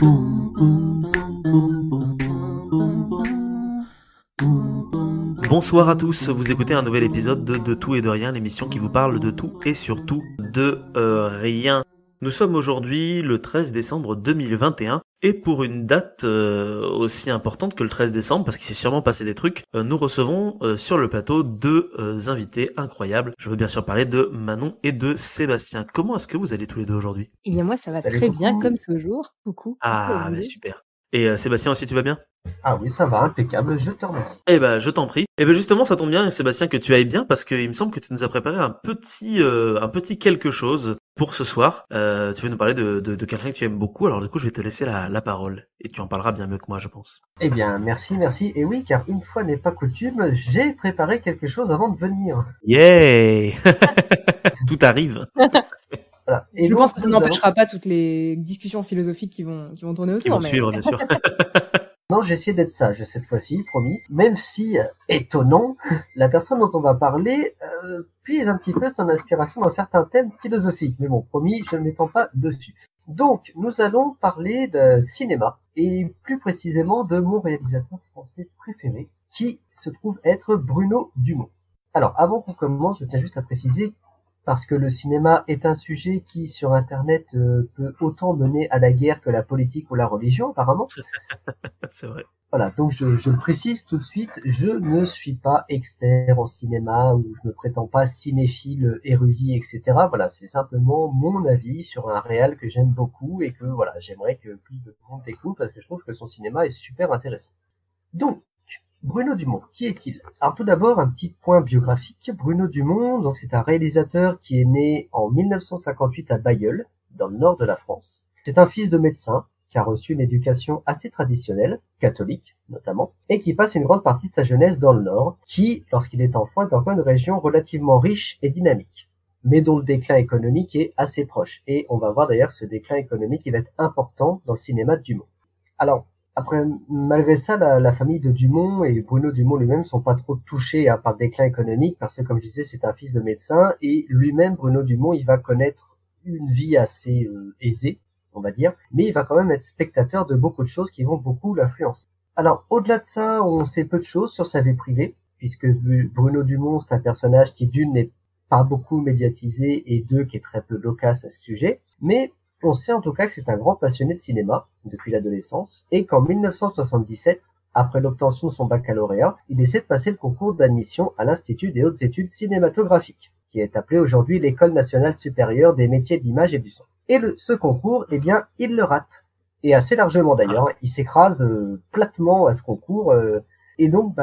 Bonsoir à tous, vous écoutez un nouvel épisode de Tout et de Rien, l'émission qui vous parle de tout et surtout de rien. Nous sommes aujourd'hui le 13 décembre 2021 et pour une date aussi importante que le 13 décembre, parce qu'il s'est sûrement passé des trucs, nous recevons sur le plateau deux invités incroyables. Je veux bien sûr parler de Manon et de Sébastien. Comment est-ce que vous allez tous les deux aujourd'hui ? Eh bien moi ça va Salut, très coucou. bien comme toujours. Coucou. Ah, Coucou, mais super. Et Sébastien aussi, tu vas bien ? Ah oui, ça va, impeccable, je te remercie. Eh ben, je t'en prie. Eh ben, justement, ça tombe bien, Sébastien, que tu ailles bien, parce qu'il me semble que tu nous as préparé un petit quelque chose pour ce soir. Tu veux nous parler de quelqu'un que tu aimes beaucoup, alors du coup, je vais te laisser la parole. Et tu en parleras bien mieux que moi, je pense. Eh bien, merci. Et oui, car une fois n'est pas coutume, j'ai préparé quelque chose avant de venir. Yeah. Tout arrive. Voilà. Et Je donc, pense que ça nous n'empêchera pas toutes les discussions philosophiques qui vont tourner autour. Qui vont mais... suivre, bien sûr. Non, j'ai essayé d'être sage cette fois-ci, promis. Même si, étonnant, la personne dont on va parler puise un petit peu son inspiration dans certains thèmes philosophiques. Mais bon, promis, je ne m'étends pas dessus. Donc, nous allons parler de cinéma, et plus précisément de mon réalisateur français préféré, qui se trouve être Bruno Dumont. Alors, avant qu'on commence, je tiens juste à préciser, parce que le cinéma est un sujet qui, sur Internet, peut autant mener à la guerre que la politique ou la religion, apparemment. C'est vrai. Voilà, donc je le précise tout de suite, je ne suis pas expert en cinéma ou je ne prétends pas cinéphile, érudit, etc. Voilà, c'est simplement mon avis sur un réal que j'aime beaucoup et que voilà, j'aimerais que plus de monde écoute parce que je trouve que son cinéma est super intéressant. Donc, Bruno Dumont, qui est-il ? Alors tout d'abord, un petit point biographique. Bruno Dumont, donc c'est un réalisateur qui est né en 1958 à Bailleul, dans le nord de la France. C'est un fils de médecin qui a reçu une éducation assez traditionnelle, catholique notamment, et qui passe une grande partie de sa jeunesse dans le Nord, qui, lorsqu'il est enfant, est encore une région relativement riche et dynamique, mais dont le déclin économique est assez proche. Et on va voir d'ailleurs que ce déclin économique, il va être important dans le cinéma de Dumont. Alors, après, malgré ça, la famille de Dumont et Bruno Dumont lui-même sont pas trop touchés par le déclin économique, parce que, comme je disais, c'est un fils de médecin, et lui-même, Bruno Dumont, il va connaître une vie assez aisée, on va dire, mais il va quand même être spectateur de beaucoup de choses qui vont beaucoup l'influencer. Alors, au-delà de ça, on sait peu de choses sur sa vie privée, puisque Bruno Dumont, c'est un personnage qui, d'une, n'est pas beaucoup médiatisé, et deux, qui est très peu loquace à ce sujet, mais on sait en tout cas que c'est un grand passionné de cinéma, depuis l'adolescence, et qu'en 1977, après l'obtention de son baccalauréat, il essaie de passer le concours d'admission à l'Institut des hautes études cinématographiques, qui est appelé aujourd'hui l'École nationale supérieure des métiers de l'image et du son. Et ce concours, eh bien, il le rate. Et assez largement d'ailleurs. Il s'écrase platement à ce concours. Et donc,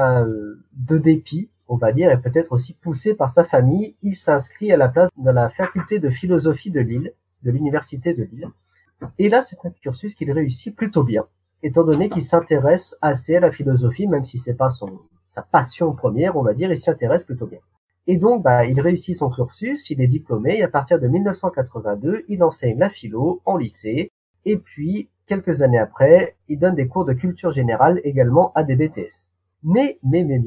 de dépit, on va dire, et peut-être aussi poussé par sa famille, il s'inscrit à la place dans la faculté de philosophie de Lille, de l'université de Lille. Et là, c'est un cursus qu'il réussit plutôt bien, étant donné qu'il s'intéresse assez à la philosophie, même si c'est pas sa passion première, on va dire, il s'y intéresse plutôt bien. Et donc, il réussit son cursus, il est diplômé, et à partir de 1982, il enseigne la philo en lycée, et puis, quelques années après, il donne des cours de culture générale également à des BTS. Mais,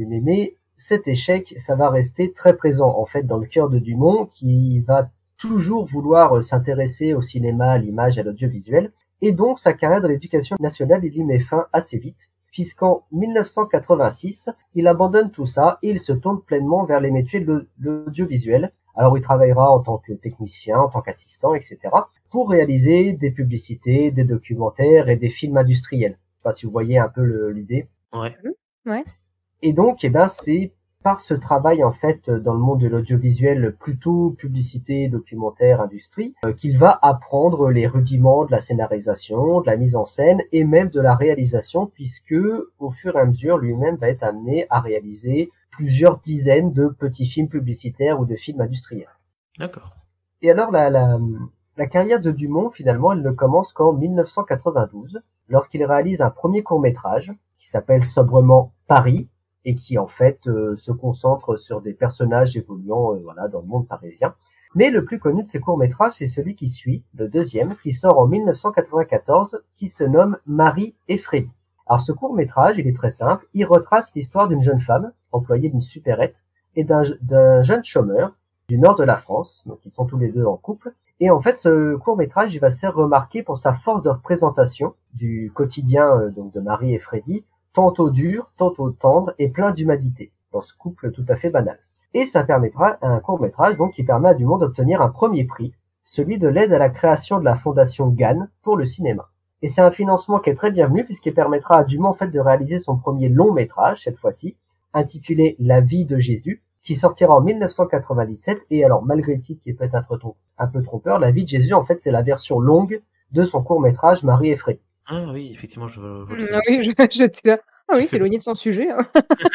cet échec, ça va rester très présent, en fait, dans le cœur de Dumont, qui va toujours vouloir s'intéresser au cinéma, à l'image, à l'audiovisuel, et donc, sa carrière dans l'éducation nationale, il y met fin assez vite, puisqu'en 1986, il abandonne tout ça et il se tourne pleinement vers les métiers de l'audiovisuel. Alors il travaillera en tant que technicien, en tant qu'assistant, etc. pour réaliser des publicités, des documentaires et des films industriels. Je sais pas si vous voyez un peu l'idée. Ouais. Ouais. Et donc, c'est par ce travail en fait dans le monde de l'audiovisuel, plutôt publicité, documentaire, industrie, qu'il va apprendre les rudiments de la scénarisation, de la mise en scène et même de la réalisation, puisque au fur et à mesure lui-même va être amené à réaliser plusieurs dizaines de petits films publicitaires ou de films industriels. D'accord. Et alors la carrière de Dumont finalement elle ne commence qu'en 1992, lorsqu'il réalise un premier court-métrage qui s'appelle sobrement Paris, et qui en fait se concentre sur des personnages évoluant dans le monde parisien. Mais le plus connu de ces courts-métrages, c'est celui qui suit, le deuxième, qui sort en 1994, qui se nomme Marie et Freddy. Alors ce court-métrage, il est très simple, il retrace l'histoire d'une jeune femme, employée d'une supérette, et d'un jeune chômeur du nord de la France, donc ils sont tous les deux en couple, Et en fait, ce court-métrage, il va se faire remarquer pour sa force de représentation du quotidien donc de Marie et Freddy, tantôt dur, tantôt tendre et plein d'humanité, dans ce couple tout à fait banal. Et ça permettra un court-métrage donc qui permet à Dumont d'obtenir un premier prix, celui de l'aide à la création de la fondation Gann pour le cinéma. Et c'est un financement qui est très bienvenu puisqu'il permettra à Dumont en fait de réaliser son premier long-métrage cette fois-ci, intitulé La vie de Jésus, qui sortira en 1997. Et alors, malgré le titre qui est peut-être un peu trompeur, La vie de Jésus, en fait, c'est la version longue de son court-métrage Marie et Freddy. Ah oui, effectivement, je vois le Ah oui, j'étais là. Ah oui, c'est éloigné de son sujet. Hein.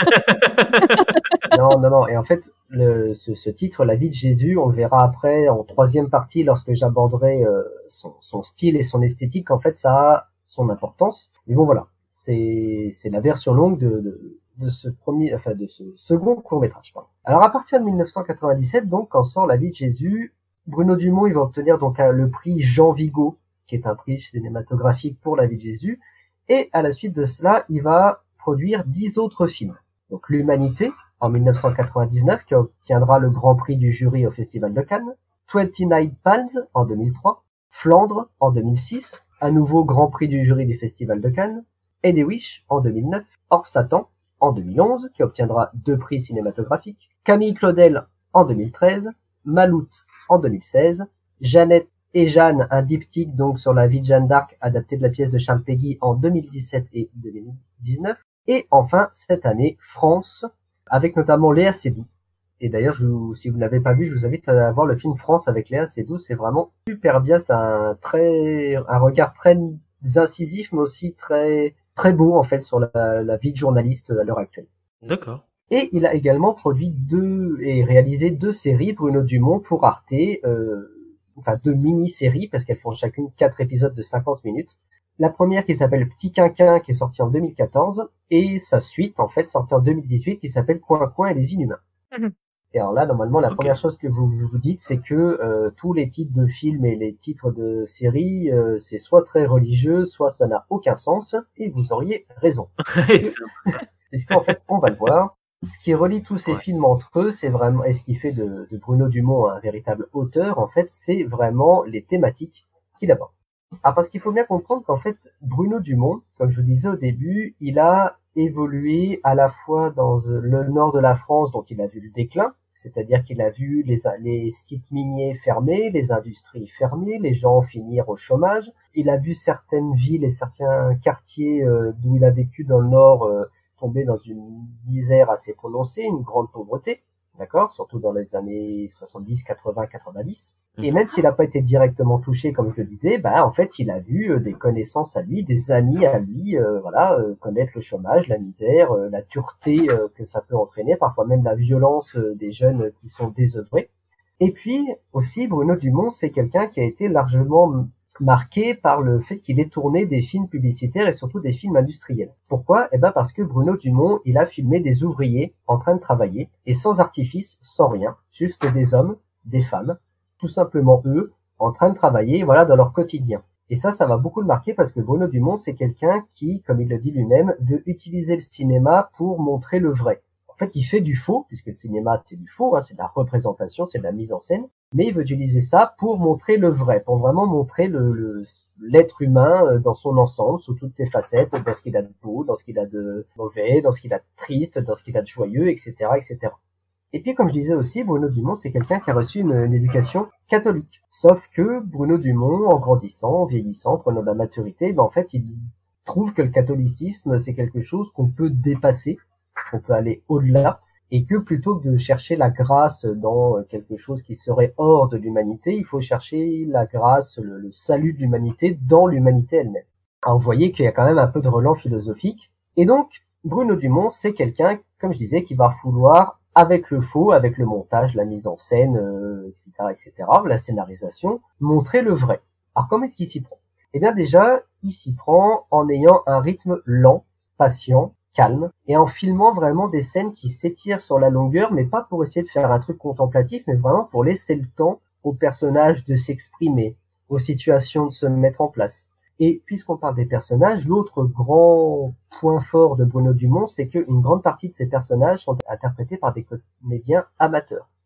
Non. Et en fait, ce titre, La vie de Jésus, on le verra après en troisième partie lorsque j'aborderai son style et son esthétique. En fait, ça a son importance. Mais bon, voilà, c'est la version longue de ce second court-métrage. Alors, à partir de 1997, donc, quand sort La vie de Jésus, Bruno Dumont, il va obtenir donc le prix Jean Vigo, qui est un prix cinématographique pour La vie de Jésus. Et à la suite de cela, il va produire 10 autres films. Donc, L'Humanité, en 1999, qui obtiendra le Grand Prix du jury au Festival de Cannes. 29 Palms, en 2003. Flandre, en 2006. À nouveau Grand Prix du jury du Festival de Cannes. Edewish, en 2009. Hors Satan, en 2011, qui obtiendra 2 prix cinématographiques. Camille Claudel, en 2013. Maloute, en 2016. Jeannette et Jeanne, un diptyque donc sur la vie de Jeanne d'Arc, adapté de la pièce de Charles Péguy en 2017 et 2019. Et enfin, cette année, France, avec notamment Léa Seydoux. Et d'ailleurs, si vous n'avez pas vu, je vous invite à voir le film France avec Léa Seydoux. C'est vraiment super bien. C'est un regard très incisif, mais aussi très beau, en fait, sur la vie de journaliste à l'heure actuelle. D'accord. Et il a également produit et réalisé 2 séries, Bruno Dumont, pour Arte, 2 mini-séries, parce qu'elles font chacune 4 épisodes de 50 minutes. La première qui s'appelle Petit Quinquin, qui est sortie en 2014, et sa suite, en fait, sortie en 2018, qui s'appelle Coin Coin et les Inhumains. Mhm. Et alors là, normalement, la première chose que vous dites, c'est que tous les titres de films et les titres de séries, c'est soit très religieux, soit ça n'a aucun sens, et vous auriez raison. Puisqu'en fait, on va le voir. Ce qui relie tous ces films entre eux, c'est vraiment, et ce qui fait de Bruno Dumont un véritable auteur, en fait, c'est vraiment les thématiques qu'il aborde. Alors, parce qu'il faut bien comprendre qu'en fait, Bruno Dumont, comme je vous disais au début, il a évolué à la fois dans le nord de la France, donc il a vu le déclin, c'est-à-dire qu'il a vu les sites miniers fermés, les industries fermées, les gens finir au chômage. Il a vu certaines villes et certains quartiers d'où il a vécu dans le nord tomber dans une misère assez prononcée, une grande pauvreté, d'accord, surtout dans les années 70, 80, 90. Et même s'il n'a pas été directement touché, comme je le disais, en fait, il a vu des connaissances à lui, des amis à lui, connaître le chômage, la misère, la dureté que ça peut entraîner, parfois même la violence des jeunes qui sont désœuvrés. Et puis aussi, Bruno Dumont, c'est quelqu'un qui a été largement marqué par le fait qu'il ait tourné des films publicitaires et surtout des films industriels. Pourquoi ? Parce que Bruno Dumont, il a filmé des ouvriers en train de travailler, et sans artifice, sans rien, juste des hommes, des femmes, tout simplement eux, en train de travailler, dans leur quotidien. Et ça va beaucoup le marquer parce que Bruno Dumont, c'est quelqu'un qui, comme il le dit lui-même, veut utiliser le cinéma pour montrer le vrai. En fait, il fait du faux, puisque le cinéma, c'est du faux, c'est de la représentation, c'est de la mise en scène, mais il veut utiliser ça pour montrer le vrai, pour vraiment montrer l'être humain dans son ensemble, sous toutes ses facettes, dans ce qu'il a de beau, dans ce qu'il a de mauvais, dans ce qu'il a de triste, dans ce qu'il a de joyeux, etc., etc. Et puis, comme je disais aussi, Bruno Dumont, c'est quelqu'un qui a reçu une éducation catholique. Sauf que Bruno Dumont, en grandissant, en vieillissant, prenant de la maturité, en fait, il trouve que le catholicisme, c'est quelque chose qu'on peut dépasser, qu'on peut aller au-delà, et que plutôt que de chercher la grâce dans quelque chose qui serait hors de l'humanité, il faut chercher la grâce, le salut de l'humanité dans l'humanité elle-même. Alors, vous voyez qu'il y a quand même un peu de relent philosophique. Et donc, Bruno Dumont, c'est quelqu'un, comme je disais, qui va vouloir, avec le faux, avec le montage, la mise en scène, etc., etc., la scénarisation, montrer le vrai. Alors, comment est-ce qu'il s'y prend ? Eh bien, déjà, il s'y prend en ayant un rythme lent, patient, calme, et en filmant vraiment des scènes qui s'étirent sur la longueur, mais pas pour essayer de faire un truc contemplatif, mais vraiment pour laisser le temps aux personnages de s'exprimer, aux situations de se mettre en place. Et puisqu'on parle des personnages, l'autre grand point fort de Bruno Dumont, c'est qu'une grande partie de ces personnages sont interprétés par des comédiens amateurs.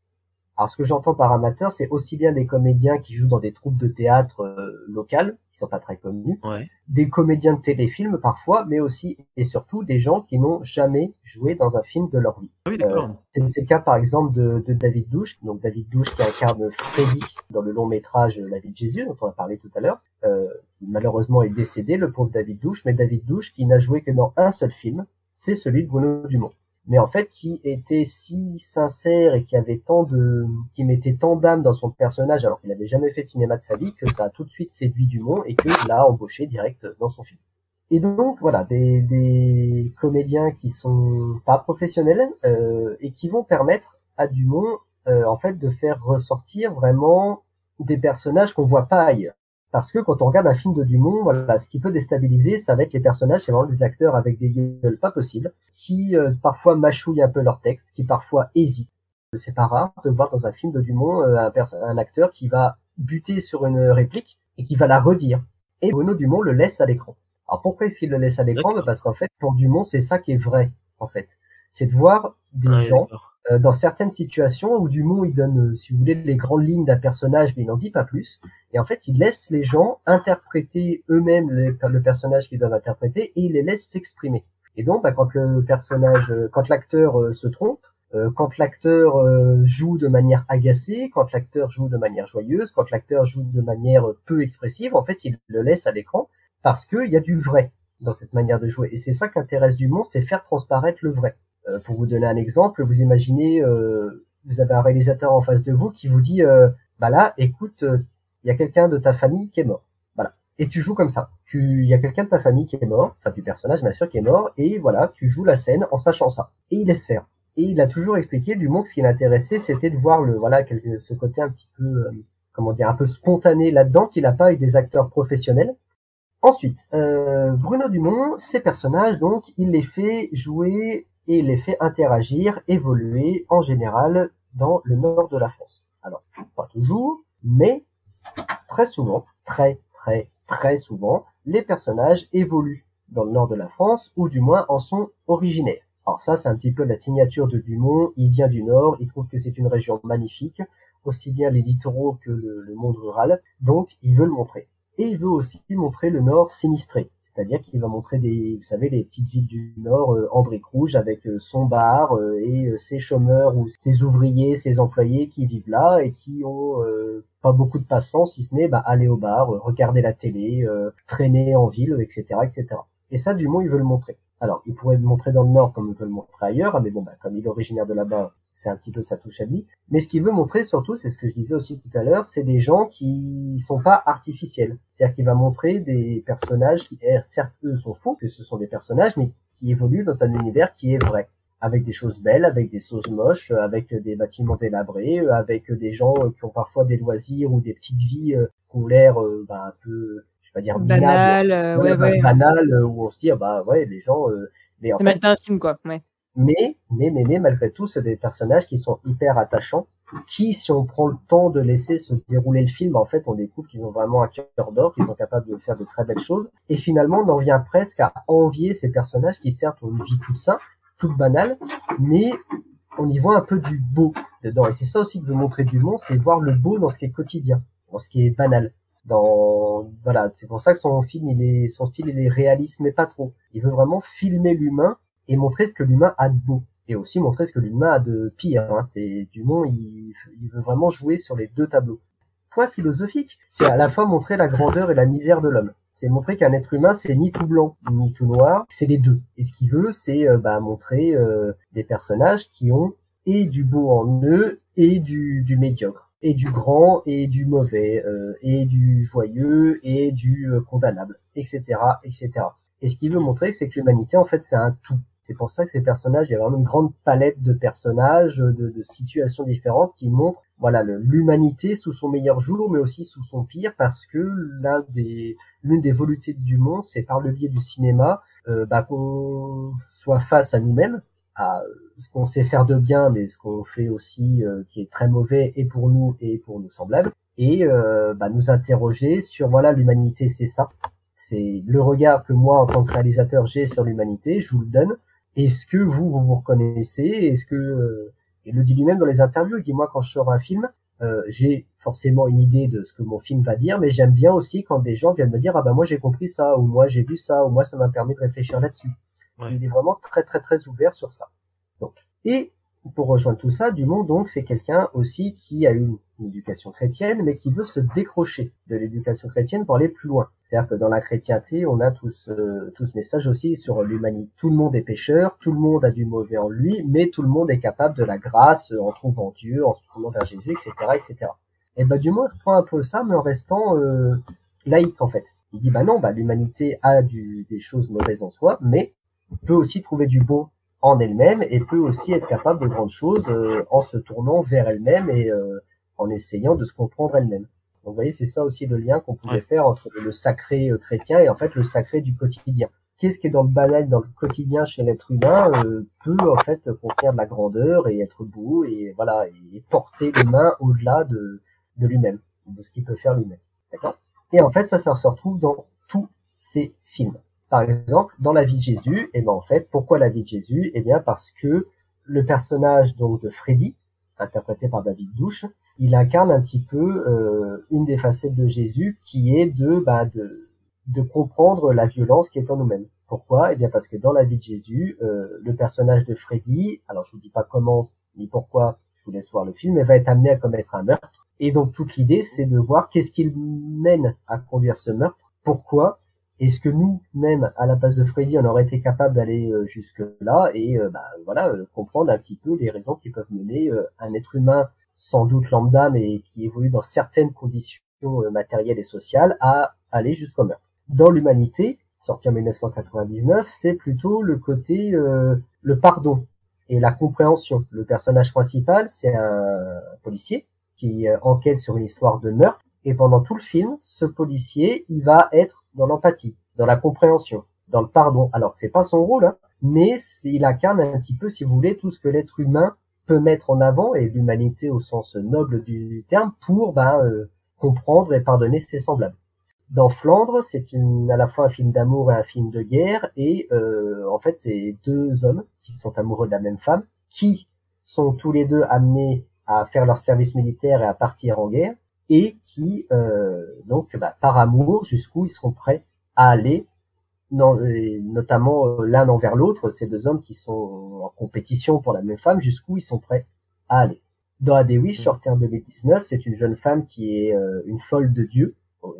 Alors, ce que j'entends par amateur, c'est aussi bien des comédiens qui jouent dans des troupes de théâtre locales, qui sont pas très connus, Ouais. des comédiens de téléfilm parfois, mais aussi et surtout des gens qui n'ont jamais joué dans un film de leur vie. Ah oui, d'accord. C'est le cas par exemple de David Douche, donc David Douche qui incarne Freddy dans le long métrage La vie de Jésus, dont on a parlé tout à l'heure. Malheureusement est décédé, le pauvre David Douche, mais David Douche qui n'a joué que dans un seul film, c'est celui de Bruno Dumont. Mais en fait, qui était si sincère et qui mettait tant d'âme dans son personnage alors qu'il n'avait jamais fait de cinéma de sa vie, que ça a tout de suite séduit Dumont et qu'il l'a embauché direct dans son film. Et donc, voilà, des comédiens qui sont pas professionnels, et qui vont permettre à Dumont, en fait, de faire ressortir vraiment des personnages qu'on voit pas ailleurs. Parce que quand on regarde un film de Dumont, voilà, ce qui peut déstabiliser, ça va être les personnages, c'est vraiment des acteurs avec des gueules pas possibles, qui parfois mâchouillent un peu leur texte, qui parfois hésitent. C'est pas rare de voir dans un film de Dumont un acteur qui va buter sur une réplique et qui va la redire. Et Bruno Dumont le laisse à l'écran. Alors pourquoi est-ce qu'il le laisse à l'écran? Parce qu'en fait, pour Dumont, c'est ça qui est vrai, en fait. C'est de voir des gens dans certaines situations où Dumont il donne, si vous voulez, les grandes lignes d'un personnage, mais il n'en dit pas plus. Et en fait, il laisse les gens interpréter eux-mêmes le personnage qu'ils doivent interpréter et il les laisse s'exprimer. Et donc, quand l'acteur se trompe, quand l'acteur joue de manière agacée, quand l'acteur joue de manière joyeuse, quand l'acteur joue de manière peu expressive, en fait, il le laisse à l'écran parce qu'il y a du vrai dans cette manière de jouer. Et c'est ça qu'intéresse Dumont, c'est faire transparaître le vrai. Pour vous donner un exemple, vous imaginez, vous avez un réalisateur en face de vous qui vous dit, là, écoute, il y a quelqu'un de ta famille qui est mort. Voilà. Et tu joues comme ça. Il y a quelqu'un de ta famille qui est mort, enfin du personnage bien sûr qui est mort, et voilà, tu joues la scène en sachant ça. Et il laisse faire. Et il a toujours expliqué, Dumont, que ce qui l'intéressait, c'était de voir ce côté un petit peu, un peu spontané là-dedans, qu'il n'a pas avec des acteurs professionnels. Ensuite, Bruno Dumont, ses personnages, donc, il les fait jouer et il les fait interagir, évoluer, en général, dans le nord de la France. Alors, pas toujours, mais très souvent, très souvent, les personnages évoluent dans le nord de la France, ou du moins en sont originaires. Alors ça, c'est un petit peu la signature de Dumont, il vient du nord, il trouve que c'est une région magnifique, aussi bien les littoraux que le monde rural, donc il veut le montrer. Et il veut aussi montrer le nord sinistré, c'est-à-dire qu'il va montrer vous savez, les petites villes du nord en briques rouges avec son bar et ses chômeurs ou ses ouvriers, ses employés qui vivent là et qui ont pas beaucoup de passants, si ce n'est aller au bar, regarder la télé, traîner en ville, etc., etc. Et ça, Dumont, il veut le montrer. Alors, il pourrait le montrer dans le Nord comme il peut le montrer ailleurs, mais bon, comme il est originaire de là-bas, c'est un petit peu sa touche à lui. Mais ce qu'il veut montrer surtout, c'est ce que je disais aussi tout à l'heure, c'est des gens qui sont pas artificiels. C'est-à-dire qu'il va montrer des personnages qui, certes, eux sont faux, que ce sont des personnages, mais qui évoluent dans un univers qui est vrai. Avec des choses belles, avec des choses moches, avec des bâtiments délabrés, avec des gens qui ont parfois des loisirs ou des petites vies qui ont l'air un peu... pas dire banal, banal, où on se dit les gens mais en fait c'est un film quoi, ouais. Mais malgré tout, c'est des personnages qui sont hyper attachants, qui, si on prend le temps de laisser se dérouler le film, en fait, on découvre qu'ils ont vraiment un cœur d'or, qu'ils sont capables de faire de très belles choses, et finalement, on en vient presque à envier ces personnages qui, certes, ont une vie toute simple, toute banale, mais on y voit un peu du beau dedans. Et c'est ça aussi que veut montrer Dumont, c'est voir le beau dans ce qui est quotidien, dans ce qui est banal. C'est pour ça que son style il est réaliste mais pas trop. Il veut vraiment filmer l'humain et montrer ce que l'humain a de beau et aussi montrer ce que l'humain a de pire. C'est Dumont, il veut vraiment jouer sur les deux tableaux. Point philosophique, c'est à la fois montrer la grandeur et la misère de l'homme. C'est montrer qu'un être humain c'est ni tout blanc ni tout noir, c'est les deux. Et ce qu'il veut, c'est montrer des personnages qui ont et du beau en eux et du médiocre. Et du grand, et du mauvais, et du joyeux, et du condamnable, etc., etc. Et ce qu'il veut montrer, c'est que l'humanité, en fait, c'est un tout. C'est pour ça que ces personnages, il y a vraiment une grande palette de personnages, de situations différentes qui montrent, l'humanité sous son meilleur jour, mais aussi sous son pire, parce que l'une des volontés du monde, c'est par le biais du cinéma, qu'on soit face à nous-mêmes, à ce qu'on sait faire de bien, mais ce qu'on fait aussi qui est très mauvais et pour nous et pour nos semblables, et nous interroger sur l'humanité, c'est ça, c'est le regard que moi en tant que réalisateur j'ai sur l'humanité, je vous le donne. Est-ce que vous reconnaissez, est-ce que Il le dit lui-même dans les interviews, il dit moi quand je sors un film, j'ai forcément une idée de ce que mon film va dire, mais j'aime bien aussi quand des gens viennent me dire ah bah moi j'ai compris ça, ou moi j'ai vu ça, ou moi ça m'a permis de réfléchir là-dessus. Ouais. Il est vraiment très très très ouvert sur ça. Donc, et pour rejoindre tout ça, Dumont donc c'est quelqu'un aussi qui a une éducation chrétienne, mais qui veut se décrocher de l'éducation chrétienne pour aller plus loin. C'est-à-dire que dans la chrétienté, on a tout ce message aussi sur l'humanité. Tout le monde est pécheur, tout le monde a du mauvais en lui, mais tout le monde est capable de la grâce en trouvant Dieu, en se tournant vers Jésus, etc., etc. Et ben Dumont reprend un peu ça, mais en restant laïque en fait. Il dit bah non, bah l'humanité a des choses mauvaises en soi, mais peut aussi trouver du bon en elle-même et peut aussi être capable de grandes choses en se tournant vers elle-même et en essayant de se comprendre elle-même. Donc vous voyez, c'est ça aussi le lien qu'on pouvait faire entre le sacré chrétien et en fait le sacré du quotidien. Qu'est-ce qui est dans le banal, dans le quotidien chez l'être humain peut en fait contenir de la grandeur et être beau et voilà et porter l'humain au-delà de lui-même, de ce qu'il peut faire lui-même. D'accord ? Et en fait ça se retrouve dans tous ces films. Par exemple, dans la vie de Jésus, et ben en fait, pourquoi la vie de Jésus? Eh bien parce que le personnage donc de Freddy, interprété par David Douche, il incarne un petit peu une des facettes de Jésus qui est de comprendre la violence qui est en nous-mêmes. Pourquoi? Eh bien parce que dans la vie de Jésus, le personnage de Freddy, alors je vous dis pas comment ni pourquoi, je vous laisse voir le film, mais va être amené à commettre un meurtre. Et donc toute l'idée, c'est de voir qu'est-ce qui mène à conduire ce meurtre, pourquoi. Est-ce que nous-mêmes, à la place de Freddy, on aurait été capable d'aller jusque-là et comprendre un petit peu les raisons qui peuvent mener un être humain, sans doute lambda, mais qui évolue dans certaines conditions matérielles et sociales, à aller jusqu'au meurtre. Dans l'humanité, sorti en 1999, c'est plutôt le côté le pardon et la compréhension. Le personnage principal, c'est un policier qui enquête sur une histoire de meurtre. Et pendant tout le film, ce policier, il va être dans l'empathie, dans la compréhension, dans le pardon. Alors que c'est pas son rôle, hein, mais il incarne un petit peu, si vous voulez, tout ce que l'être humain peut mettre en avant, et l'humanité au sens noble du terme, pour comprendre et pardonner ses semblables. Dans Flandre, c'est à la fois un film d'amour et un film de guerre, et en fait, c'est deux hommes qui sont amoureux de la même femme, qui sont tous les deux amenés à faire leur service militaire et à partir en guerre, et qui, par amour, jusqu'où ils seront prêts à aller, notamment l'un envers l'autre, ces deux hommes qui sont en compétition pour la même femme, jusqu'où ils sont prêts à aller. Dans Adewish, sorti en 2019, c'est une jeune femme qui est une folle de Dieu,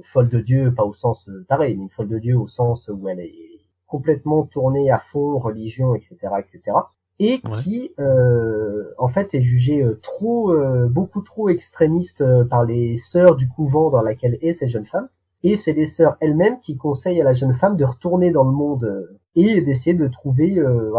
pas au sens pareil, mais une folle de Dieu au sens où elle est complètement tournée à fond, religion, etc., etc., et qui en fait est jugée beaucoup trop extrémiste par les sœurs du couvent dans laquelle est cette jeune femme, et c'est les sœurs elles-mêmes qui conseillent à la jeune femme de retourner dans le monde et d'essayer de trouver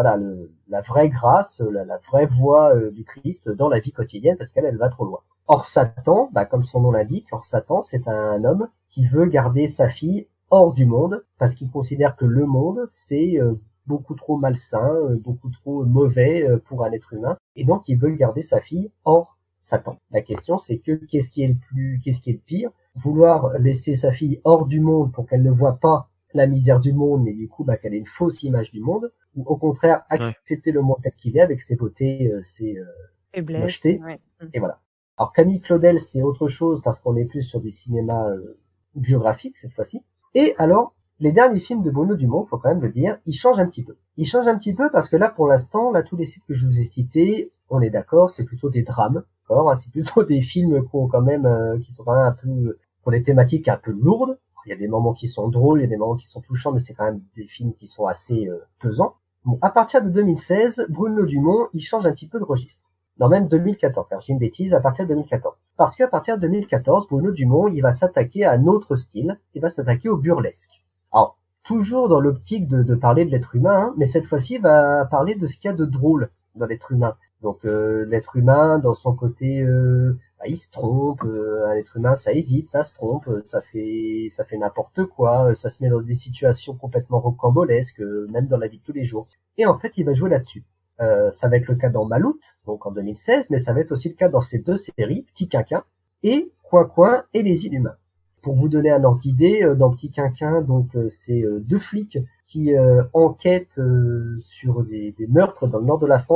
la vraie grâce, la vraie voie du Christ dans la vie quotidienne, parce qu'elle va trop loin. Or Satan, comme son nom l'indique, Satan, c'est un homme qui veut garder sa fille hors du monde, parce qu'il considère que le monde, c'est beaucoup trop malsain, beaucoup trop mauvais pour un être humain, et donc il veut garder sa fille hors Satan. La question, c'est que qu'est-ce qui est le pire? Vouloir laisser sa fille hors du monde pour qu'elle ne voit pas la misère du monde, mais du coup qu'elle ait une fausse image du monde, ou au contraire accepter le monde tel qu'il est avec ses beautés, ses mochetés, et voilà. Alors Camille Claudel, c'est autre chose parce qu'on est plus sur des cinémas biographiques cette fois-ci. Et alors, les derniers films de Bruno Dumont, faut quand même le dire, ils changent un petit peu. Ils changent un petit peu parce que là, pour l'instant, tous les sites que je vous ai cités, on est d'accord, c'est plutôt des drames, d'accord, c'est plutôt des films qui sont quand même un peu, pour des thématiques un peu lourdes. Il y a des moments qui sont drôles, il y a des moments qui sont touchants, mais c'est quand même des films qui sont assez pesants. Bon, à partir de 2016, Bruno Dumont, il change un petit peu de registre. Non, même 2014, car j'ai une bêtise, à partir de 2014. Parce qu'à partir de 2014, Bruno Dumont, il va s'attaquer à un autre style, il va s'attaquer au burlesque. Alors, toujours dans l'optique de parler de l'être humain, hein, mais cette fois-ci, il va parler de ce qu'il y a de drôle dans l'être humain. Donc, l'être humain, dans son côté, il se trompe, un être humain, ça hésite, ça se trompe, ça fait n'importe quoi, ça se met dans des situations complètement rocambolesques, même dans la vie de tous les jours. Et en fait, il va jouer là-dessus. Ça va être le cas dans Maloute, donc en 2016, mais ça va être aussi le cas dans ces deux séries, Petit Quinquin et Coin et Les Inhumains. Pour vous donner un ordre d'idée, dans Petit Quinquin, donc c'est deux flics qui enquêtent sur des meurtres dans le nord de la France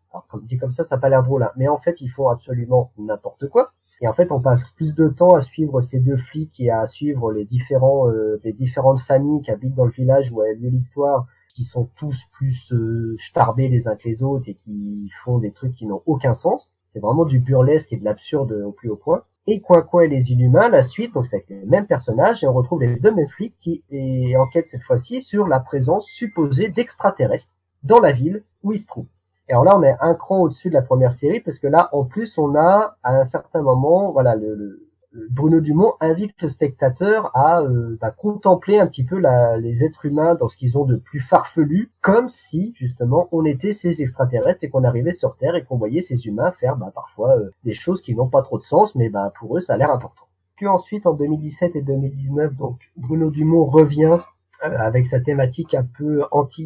Alors, comme dit comme ça n'a pas l'air drôle, hein, mais en fait, ils font absolument n'importe quoi. Et en fait, on passe plus de temps à suivre ces deux flics et à suivre les différentes familles qui habitent dans le village où a lieu l'histoire, qui sont tous plus starbés les uns que les autres et qui font des trucs qui n'ont aucun sens. C'est vraiment du burlesque et de l'absurde au plus haut point. Et Coin et les Inhumains, la suite, donc c'est avec les mêmes personnages, et on retrouve les deux mêmes flics qui enquêtent cette fois-ci sur la présence supposée d'extraterrestres dans la ville où ils se trouvent. Et alors là, on est un cran au-dessus de la première série, parce que là, en plus, on a, à un certain moment, voilà, Bruno Dumont invite le spectateur à contempler un petit peu les êtres humains dans ce qu'ils ont de plus farfelu, comme si, justement, on était ces extraterrestres et qu'on arrivait sur Terre et qu'on voyait ces humains faire parfois des choses qui n'ont pas trop de sens, mais pour eux, ça a l'air important. Puis ensuite, en 2017 et 2019, donc Bruno Dumont revient avec sa thématique un peu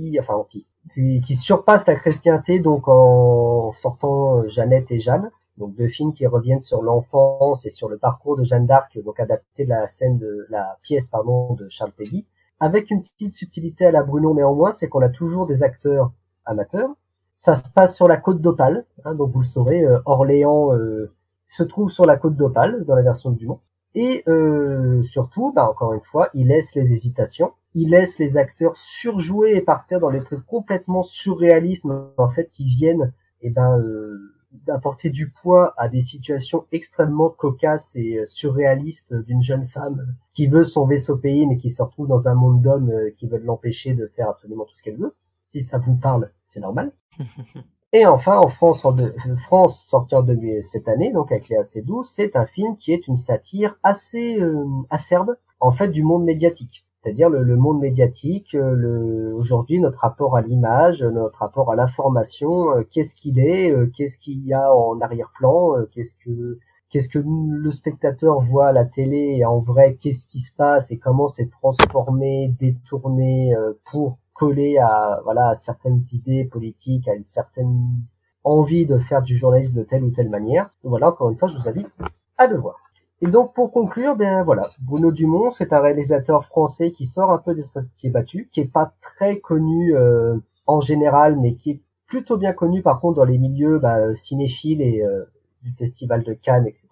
qui surpasse la chrétienté, donc en sortant Jeannette et Jeanne, donc deux films qui reviennent sur l'enfance et sur le parcours de Jeanne d'Arc, donc adapté de la pièce de Charles Péguy, avec une petite subtilité à la Bruno néanmoins, c'est qu'on a toujours des acteurs amateurs. Ça se passe sur la côte d'Opale, donc vous le saurez, Orléans se trouve sur la côte d'Opale dans la version de Dumont. Et surtout, encore une fois, il laisse les hésitations, il laisse les acteurs surjouer et partir dans des trucs complètement surréalistes, en fait, qui viennent d'apporter du poids à des situations extrêmement cocasses et surréalistes d'une jeune femme qui veut son vaisseau pays, mais qui se retrouve dans un monde d'hommes qui veulent l'empêcher de faire absolument tout ce qu'elle veut. Si ça vous parle, c'est normal. Et enfin, en France, France sorti cette année, donc avec Léa Seydoux, c'est un film qui est une satire assez acerbe, en fait, du monde médiatique. C'est-à-dire le monde médiatique, aujourd'hui, notre rapport à l'image, notre rapport à l'information, qu'est-ce qu'il est, qu'est-ce qu'il y a en arrière-plan, qu'est-ce que le spectateur voit à la télé et en vrai, qu'est-ce qui se passe et comment c'est transformé, détourné pour coller à certaines idées politiques, à une certaine envie de faire du journalisme de telle ou telle manière. Donc voilà, encore une fois, je vous invite à le voir. Et donc, pour conclure, Bruno Dumont, c'est un réalisateur français qui sort un peu des sentiers battus, qui est pas très connu en général, mais qui est plutôt bien connu par contre dans les milieux cinéphiles et du Festival de Cannes, etc.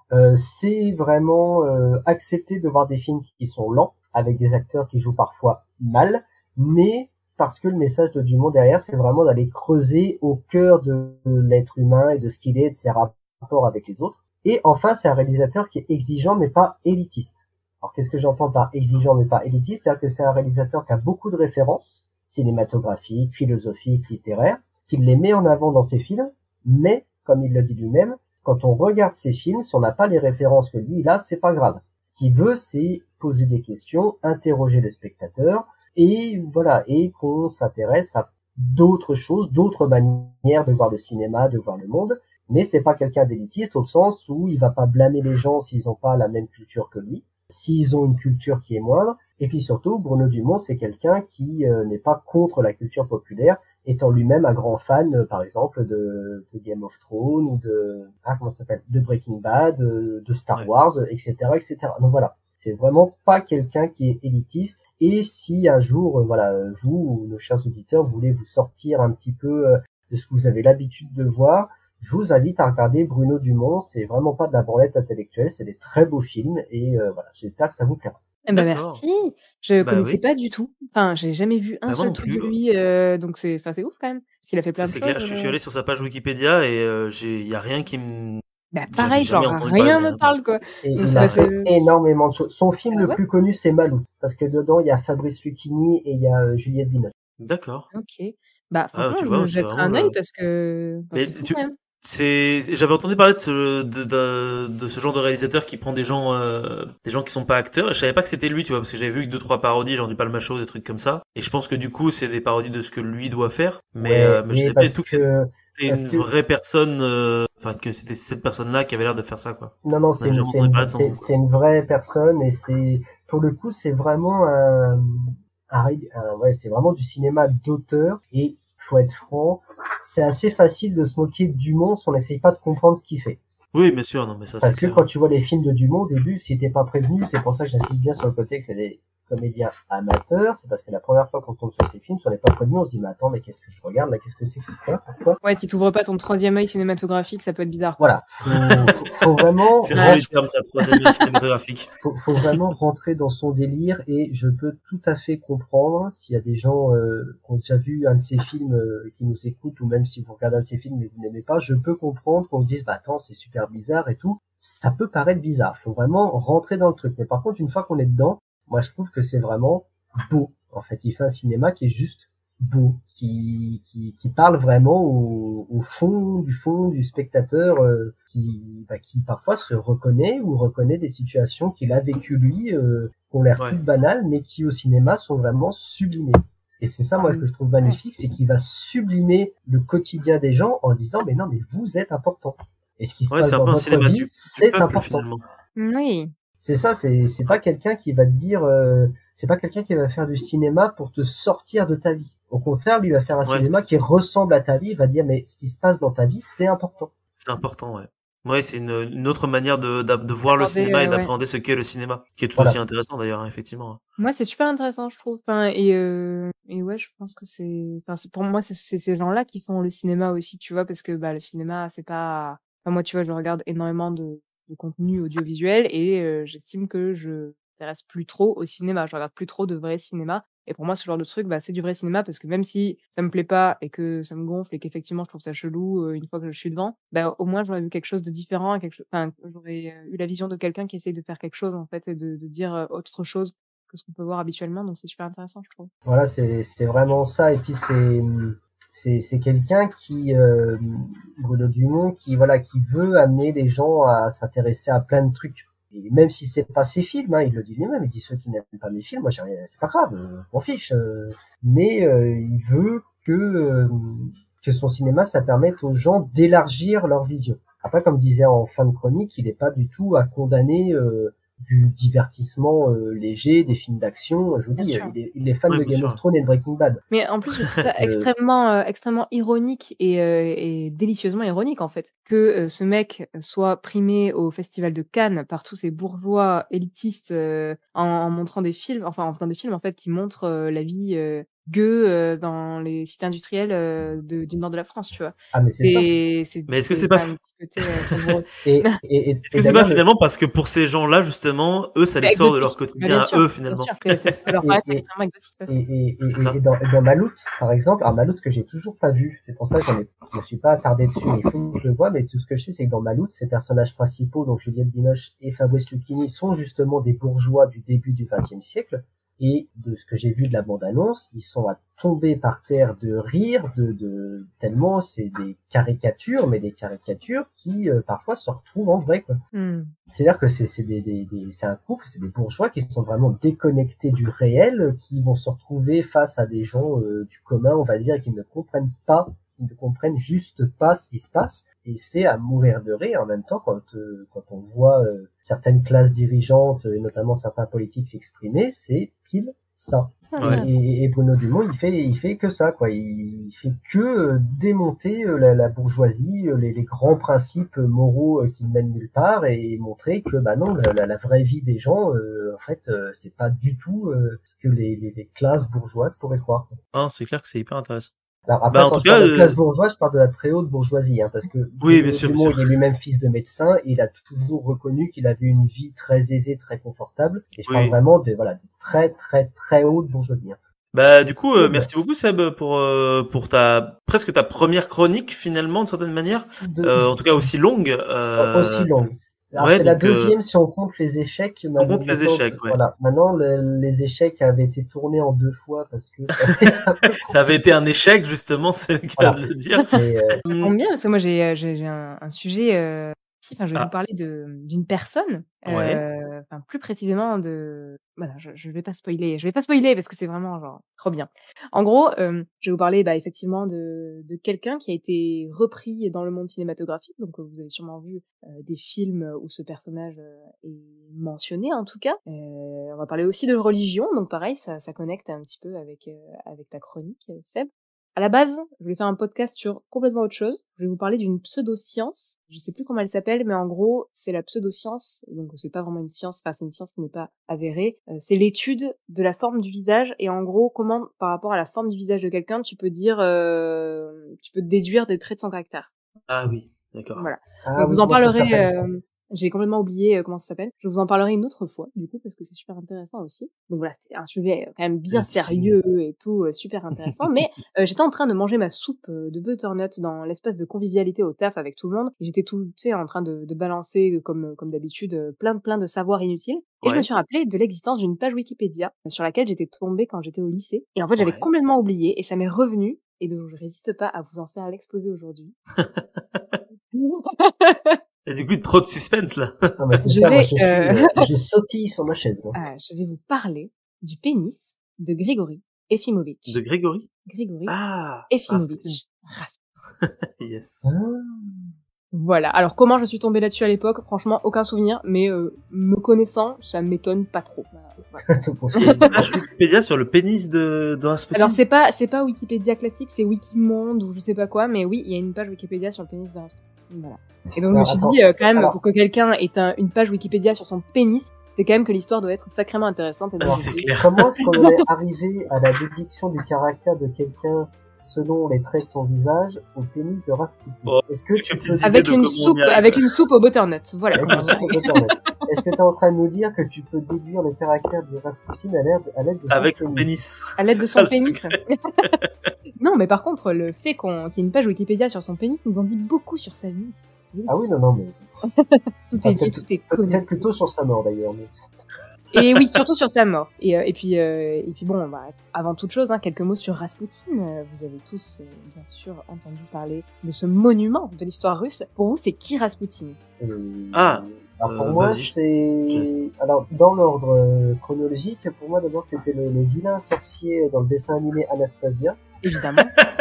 C'est vraiment accepter de voir des films qui sont lents, avec des acteurs qui jouent parfois mal, mais parce que le message de Dumont derrière, c'est vraiment d'aller creuser au cœur de l'être humain et de ce qu'il est, de ses rapports avec les autres. Et enfin, c'est un réalisateur qui est exigeant mais pas élitiste. Alors qu'est-ce que j'entends par exigeant mais pas élitiste? C'est-à-dire que c'est un réalisateur qui a beaucoup de références cinématographiques, philosophiques, littéraires, qui les met en avant dans ses films, mais, comme il le dit lui-même, quand on regarde ses films, si on n'a pas les références que lui il a, c'est pas grave. Ce qu'il veut, c'est poser des questions, interroger le spectateur, et qu'on s'intéresse à d'autres choses, d'autres manières de voir le cinéma, de voir le monde. Mais c'est pas quelqu'un d'élitiste au sens où il va pas blâmer les gens s'ils ont pas la même culture que lui, s'ils ont une culture qui est moindre. Et puis surtout, Bruno Dumont, c'est quelqu'un qui n'est pas contre la culture populaire, étant lui-même un grand fan, par exemple, de Game of Thrones ou de Breaking Bad, de Star Wars, etc., etc. Donc voilà. C'est vraiment pas quelqu'un qui est élitiste. Et si un jour, vous, nos chers auditeurs, voulez vous sortir un petit peu de ce que vous avez l'habitude de voir, je vous invite à regarder Bruno Dumont. C'est vraiment pas de la branlette intellectuelle, c'est des très beaux films et j'espère que ça vous plaira. Merci. Je connaissais pas du tout. Enfin, j'ai jamais vu un seul truc de lui, donc c'est ouf quand même. Parce qu'il a fait plein de C'est choses. clair, je suis allé sur sa page Wikipédia et y a rien qui me... pareil, genre rien me parle quoi. Et il a fait énormément de choses. Son film le plus connu, c'est Malou, parce que dedans il y a Fabrice Lucchini et il y a Juliette Binoche. D'accord. Ok. Franchement, je jetterai un œil parce que c'est fou quand même. J'avais entendu parler de ce genre de réalisateur qui prend des gens qui sont pas acteurs, et je savais pas que c'était lui, tu vois, parce que j'avais vu que 2-3 parodies, genre du Palma Show, des trucs comme ça, et je pense que du coup c'est des parodies de ce que lui doit faire, mais je savais pas du tout que c'était une vraie personne, que c'était cette personne-là qui avait l'air de faire ça, quoi. Non, c'est une vraie personne, et c'est, pour le coup, c'est vraiment c'est vraiment du cinéma d'auteur, et faut être franc, c'est assez facile de se moquer de Dumont si on n'essaye pas de comprendre ce qu'il fait. Oui, bien sûr, non, mais ça parce que quand tu vois les films de Dumont au début, si t'es pas prévenu, c'est pour ça que j'insiste bien sur le côté que c'est des comédien amateur, c'est parce que la première fois qu'on tombe sur ces films, sur les pas connus, on se dit mais attends, mais qu'est-ce que je regarde là, qu'est-ce que c'est que ça, pourquoi? Ouais, si t'ouvres pas ton troisième œil cinématographique, ça peut être bizarre. Voilà, faut vraiment. C'est un joli terme, ça, troisième œil cinématographique. Faut vraiment rentrer dans son délire et je peux tout à fait comprendre s'il y a des gens qui ont déjà vu un de ces films qui nous écoutent ou même si vous regardez un de ces films et vous n'aimez pas, je peux comprendre qu'on se dise bah attends c'est super bizarre et tout. Ça peut paraître bizarre, faut vraiment rentrer dans le truc. Mais par contre une fois qu'on est dedans, moi je trouve que c'est vraiment beau. En fait, il fait un cinéma qui est juste beau, qui parle vraiment au fond du spectateur, qui parfois se reconnaît ou reconnaît des situations qu'il a vécues lui, qui ont l'air toutes banales, mais qui au cinéma sont vraiment sublimées. Et c'est ça, moi, que je trouve magnifique, c'est qu'il va sublimer le quotidien des gens en disant, mais non, mais vous êtes important. Et ce qui se passe dans votre vie, c'est important. Finalement. Oui. C'est ça, c'est pas quelqu'un qui va te dire, c'est pas quelqu'un qui va faire du cinéma pour te sortir de ta vie. Au contraire, lui va faire un cinéma qui ressemble à ta vie, il va dire mais ce qui se passe dans ta vie, c'est important. C'est important, ouais. Ouais, c'est une autre manière de voir le cinéma et d'appréhender ce qu'est le cinéma, qui est tout aussi intéressant d'ailleurs, effectivement. Moi, c'est super intéressant, je trouve. Enfin, et ouais, je pense que pour moi, c'est ces gens-là qui font le cinéma aussi, tu vois, parce que le cinéma, c'est pas. Enfin, moi, tu vois, je regarde énormément de contenu audiovisuel et j'estime que je m'intéresse plus trop au cinéma. Je regarde plus trop de vrai cinéma. Et pour moi, ce genre de truc, c'est du vrai cinéma parce que même si ça me plaît pas et que ça me gonfle et qu'effectivement je trouve ça chelou une fois que je suis devant, au moins j'aurais vu quelque chose de différent, j'aurais eu la vision de quelqu'un qui essaye de faire quelque chose en fait et de dire autre chose que ce qu'on peut voir habituellement. Donc c'est super intéressant, je trouve. Voilà, c'est vraiment ça. Et puis c'est quelqu'un qui Bruno Dumont qui veut amener les gens à s'intéresser à plein de trucs. Et même si c'est pas ses films, il le dit lui-même, il dit ceux qui n'aiment pas mes films, moi j'ai rien, c'est pas grave, m'en fiche. Mais il veut que son cinéma ça permette aux gens d'élargir leur vision. Après, comme disait en fin de chronique, il n'est pas du tout à condamner du divertissement léger, des films d'action. Je vous dis, il est fan de Game of Thrones et de Breaking Bad. Mais en plus, je trouve ça extrêmement ironique et délicieusement ironique en fait que ce mec soit primé au Festival de Cannes par tous ces bourgeois élitistes en montrant des films, enfin en faisant des films en fait qui montrent la vie gueux dans les sites industriels du nord de la France, tu vois. Ah mais c'est ça. Mais est-ce que c'est pas un petit côté est-ce que c'est pas finalement parce que pour ces gens-là justement, eux ça les sort de leur quotidien à eux finalement. Ça leur paraît extrêmement exotique. Et dans Malout, par exemple, alors Malout que j'ai toujours pas vu, c'est pour ça que je me suis pas attardé dessus, mais il faut que je le vois, mais tout ce que je sais c'est que dans Malout, ces personnages principaux, donc Juliette Binoche et Fabrice Lucchini, sont justement des bourgeois du début du XXe siècle. Et de ce que j'ai vu de la bande-annonce, ils sont à tomber par terre de rire, tellement c'est des caricatures, mais des caricatures qui parfois se retrouvent en vrai, quoi. C'est-à-dire que c'est un couple, c'est des bourgeois qui sont vraiment déconnectés du réel, qui vont se retrouver face à des gens du commun, on va dire, et qui ne comprennent juste pas ce qui se passe. Et c'est à mourir de rire en même temps quand on voit certaines classes dirigeantes et notamment certains politiques s'exprimer, c'est pile ça. Et Bruno Dumont, il fait que ça, quoi. Il fait que démonter la bourgeoisie, les grands principes moraux qui ne mènent nulle part et montrer que non, la vraie vie des gens, en fait, c'est pas du tout ce que les classes bourgeoises pourraient croire. Ah, c'est clair que c'est hyper intéressant. Alors après, quand je parle de classe bourgeoise, je parle de la très haute bourgeoisie, parce que Dumont, il est lui-même fils de médecin, et il a toujours reconnu qu'il avait une vie très aisée, très confortable, et je parle vraiment de très très très haute bourgeoisie. Du coup, merci beaucoup Seb pour presque ta première chronique finalement d'une certaine manière, en tout cas aussi longue. Aussi longue. Alors c'est la deuxième si on compte les échecs. On compte les échecs, Voilà. Maintenant, les échecs avaient été tournés en 2 fois parce que ça avait été un échec justement, c'est le cas de le dire. Ça tombe bien parce que moi j'ai un sujet. Je vais vous parler d'une personne, plus précisément voilà, je vais pas spoiler parce que c'est vraiment genre trop bien. En gros, je vais vous parler effectivement de quelqu'un qui a été repris dans le monde cinématographique, donc vous avez sûrement vu des films où ce personnage est mentionné en tout cas. On va parler aussi de religion, donc pareil, ça connecte un petit peu avec ta chronique, Seb. à la base, je voulais faire un podcast sur complètement autre chose. Je vais vous parler d'une pseudo-science. Je sais plus comment elle s'appelle, mais en gros, c'est la pseudo-science. Donc, c'est pas vraiment une science. Enfin, c'est une science qui n'est pas avérée. C'est l'étude de la forme du visage et en gros, comment, par rapport à la forme du visage de quelqu'un, tu peux déduire des traits de son caractère. Ah oui, d'accord. Voilà. Ah, Donc, oui, vous en comment ça parlerez. s'appelle, ça J'ai complètement oublié comment ça s'appelle. Je vous en parlerai une autre fois, du coup, parce que c'est super intéressant aussi. Donc voilà, c'est un sujet quand même bien sérieux et tout, super intéressant. Mais j'étais en train de manger ma soupe de butternut dans l'espace de convivialité au taf avec tout le monde. Et j'étais tu sais, en train de balancer, comme d'habitude, plein de savoirs inutiles. Et je me suis rappelé de l'existence d'une page Wikipédia sur laquelle j'étais tombée quand j'étais au lycée. Et en fait, j'avais complètement oublié et ça m'est revenu. Et donc, je résiste pas à vous en faire l'exposé aujourd'hui. Et du coup, trop de suspense, là. Non, mais c'est ça, moi, je sautille sur ma chaise. Je vais vous parler du pénis de Grigory Efimovitch. De Grégory? Grigory Ah, Efimovitch. Yes. Voilà. Alors, comment je suis tombée là-dessus à l'époque? Franchement, aucun souvenir, mais me connaissant, ça m'étonne pas trop. Voilà. Il y a une page Wikipédia sur le pénis de Rasputin. Alors, c'est pas Wikipédia classique, c'est Wikimonde ou je sais pas quoi, mais oui, il y a une page Wikipédia sur le pénis de Rasputin. Voilà. Et donc, je me suis dit, quand même, pour que quelqu'un ait une page Wikipédia sur son pénis, c'est quand même que l'histoire doit être sacrément intéressante. Et c'est clair. Comment est-ce qu'on est arrivé à la déduction du caractère de quelqu'un selon les traits de son visage au pénis de Rasputin? Est-ce que tu peux... avec une soupe au butternut. Voilà. Est-ce que tu es en train de nous dire que tu peux déduire le caractère de Rasputin à l'aide de avec son pénis? À l'aide de son pénis. Non, mais par contre, le fait qu'il y ait une page Wikipédia sur son pénis nous en dit beaucoup sur sa vie. Ah oui, non, mais... tout est lié, tout est connu. Peut-être plutôt sur sa mort, d'ailleurs. Mais... Et oui, surtout sur sa mort. Et puis bon, avant toute chose, quelques mots sur Rasputin. Vous avez tous, bien sûr, entendu parler de ce monument de l'histoire russe. Pour vous, c'est qui Rasputin? Alors pour moi, alors dans l'ordre chronologique, pour moi d'abord c'était le vilain sorcier dans le dessin animé Anastasia. Évidemment.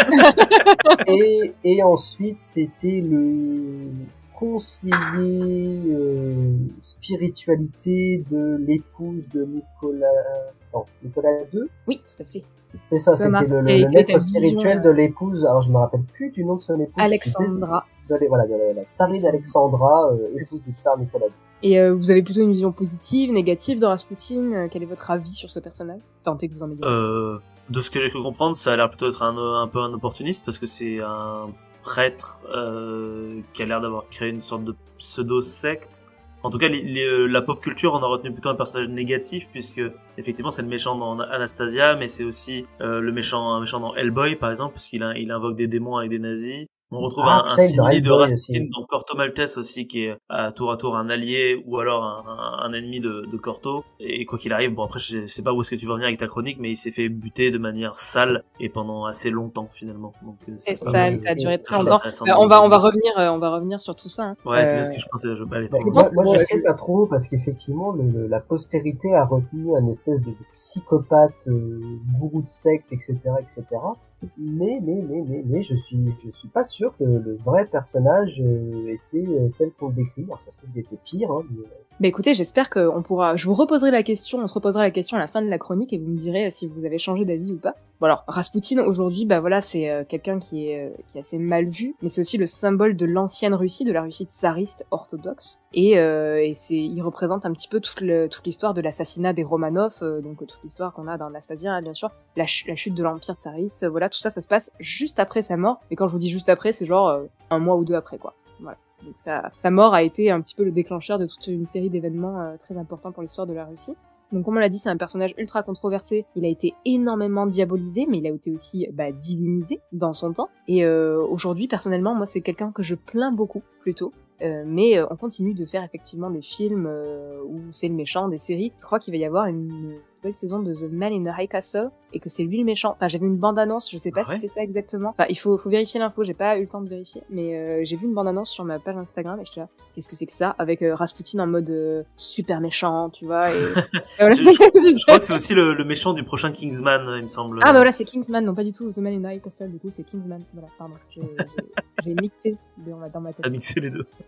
et ensuite c'était le conseiller spiritualité de l'épouse de Nicolas II. Oui, tout à fait. C'est ça, c'était le maître spirituel de l'épouse. Alors je me rappelle plus du nom de son épouse. Alexandra. De la tsarine Alexandra, épouse du tsar Nicolas II. Et vous avez plutôt une vision positive, négative de Rasputin? Quel est votre avis sur ce personnage? Tentez que vous en ayez. De ce que j'ai cru comprendre, ça a l'air plutôt être un peu un opportuniste parce que c'est un prêtre qui a l'air d'avoir créé une sorte de pseudo-secte. En tout cas, la pop culture en a retenu plutôt un personnage négatif puisque effectivement c'est le méchant dans Anastasia, mais c'est aussi un méchant dans Hellboy par exemple puisqu'il invoque des démons avec des nazis. On retrouve un simili de Rasputin dans Corto Maltese aussi qui est à tour un allié ou alors un ennemi de Corto. Et quoi qu'il arrive, bon après je sais pas où est-ce que tu vas venir avec ta chronique, mais il s'est fait buter de manière sale et pendant assez longtemps finalement. Donc c'est sale, ça a duré très longtemps. On va revenir sur tout ça. Ouais, c'est ce que je pensais. Je vais pas aller trop loin. Moi je sais pas trop parce qu'effectivement la postérité a retenu un espèce de psychopathe, gourou de secte, etc. Mais je suis pas sûr que le vrai personnage était tel qu'on le décrit. Alors ça se trouve qu'il était pire. Mais écoutez, j'espère je vous reposerai la question, on se reposera la question à la fin de la chronique et vous me direz si vous avez changé d'avis ou pas. Bon alors, Rasputin aujourd'hui, c'est quelqu'un qui est assez mal vu, mais c'est aussi le symbole de l'ancienne Russie, de la Russie tsariste orthodoxe, et il représente un petit peu toute l'histoire de l'assassinat des Romanov, donc toute l'histoire qu'on a dans Anastasia, bien sûr, la chute de l'empire tsariste, voilà, tout ça se passe juste après sa mort, et quand je vous dis juste après, c'est genre un mois ou deux après, quoi. Voilà. Donc sa mort a été un petit peu le déclencheur de toute une série d'événements très importants pour l'histoire de la Russie. Donc comme on l'a dit, c'est un personnage ultra controversé, il a été énormément diabolisé, mais il a été aussi divinisé dans son temps. Et aujourd'hui, personnellement, moi c'est quelqu'un que je plains beaucoup, plutôt. Mais on continue de faire effectivement des films où c'est le méchant, des séries. Je crois qu'il va y avoir une nouvelle saison de The Man in the High Castle et que c'est lui le méchant. Enfin, j'ai vu une bande-annonce, je sais pas si c'est ça exactement. Enfin, il faut vérifier l'info, j'ai pas eu le temps de vérifier. Mais j'ai vu une bande-annonce sur ma page Instagram et je suis là, qu'est-ce que c'est que ça? Avec Rasputin en mode super méchant, tu vois. Et... je crois que c'est aussi le méchant du prochain Kingsman, il me semble. Ah bah voilà, c'est Kingsman, non pas du tout The Man in the High Castle, du coup c'est Kingsman. Voilà, pardon, j'ai mixé dans ma tête. T'as mixé les deux.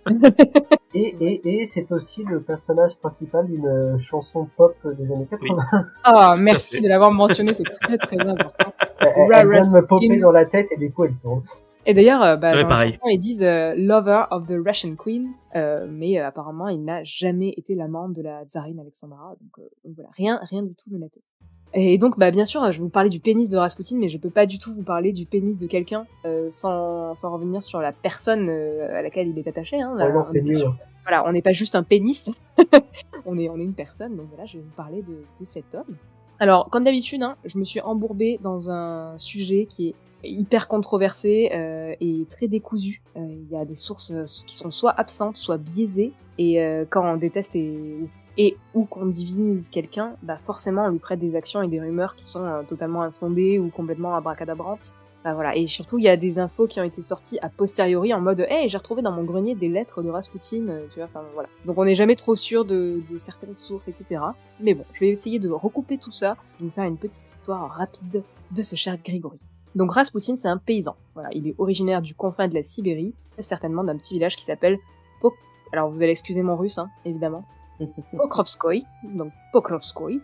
Et c'est aussi le personnage principal d'une chanson pop des années 80. Oui. Oh, merci de l'avoir mentionné, c'est très très important. Elle vient de me popper dans la tête et du coup elle tourne. Et d'ailleurs, dans pareil. la chanson, ils disent Lover of the Russian Queen, mais apparemment, il n'a jamais été l'amant de la tsarine Alexandra, donc voilà, rien du tout ne l'atteste. Et donc, bien sûr, je vais vous parler du pénis de Rasputin, mais je peux pas du tout vous parler du pénis de quelqu'un sans revenir sur la personne à laquelle il est attaché. Hein. Oh non, c'est mieux. Voilà, on n'est pas juste un pénis, on est une personne, donc voilà, je vais vous parler de cet homme. Alors, comme d'habitude, hein, je me suis embourbée dans un sujet qui est hyper controversé et très décousu. Il y a des sources qui sont soit absentes, soit biaisées, et quand on déteste et ou qu'on divinise quelqu'un, forcément on lui prête des actions et des rumeurs qui sont totalement infondées ou complètement abracadabrantes. Voilà. Et surtout, il y a des infos qui ont été sorties a posteriori en mode « Hey, j'ai retrouvé dans mon grenier des lettres de Rasputin », tu vois, enfin voilà. Donc on n'est jamais trop sûr de certaines sources, etc. Mais bon, je vais essayer de recouper tout ça, de vous faire une petite histoire rapide de ce cher Grégory. Donc Rasputin, c'est un paysan. Voilà, il est originaire du confin de la Sibérie, et certainement d'un petit village qui s'appelle Alors vous allez excuser mon russe, hein, évidemment. Pokrovskoï, donc Pokrovskoï.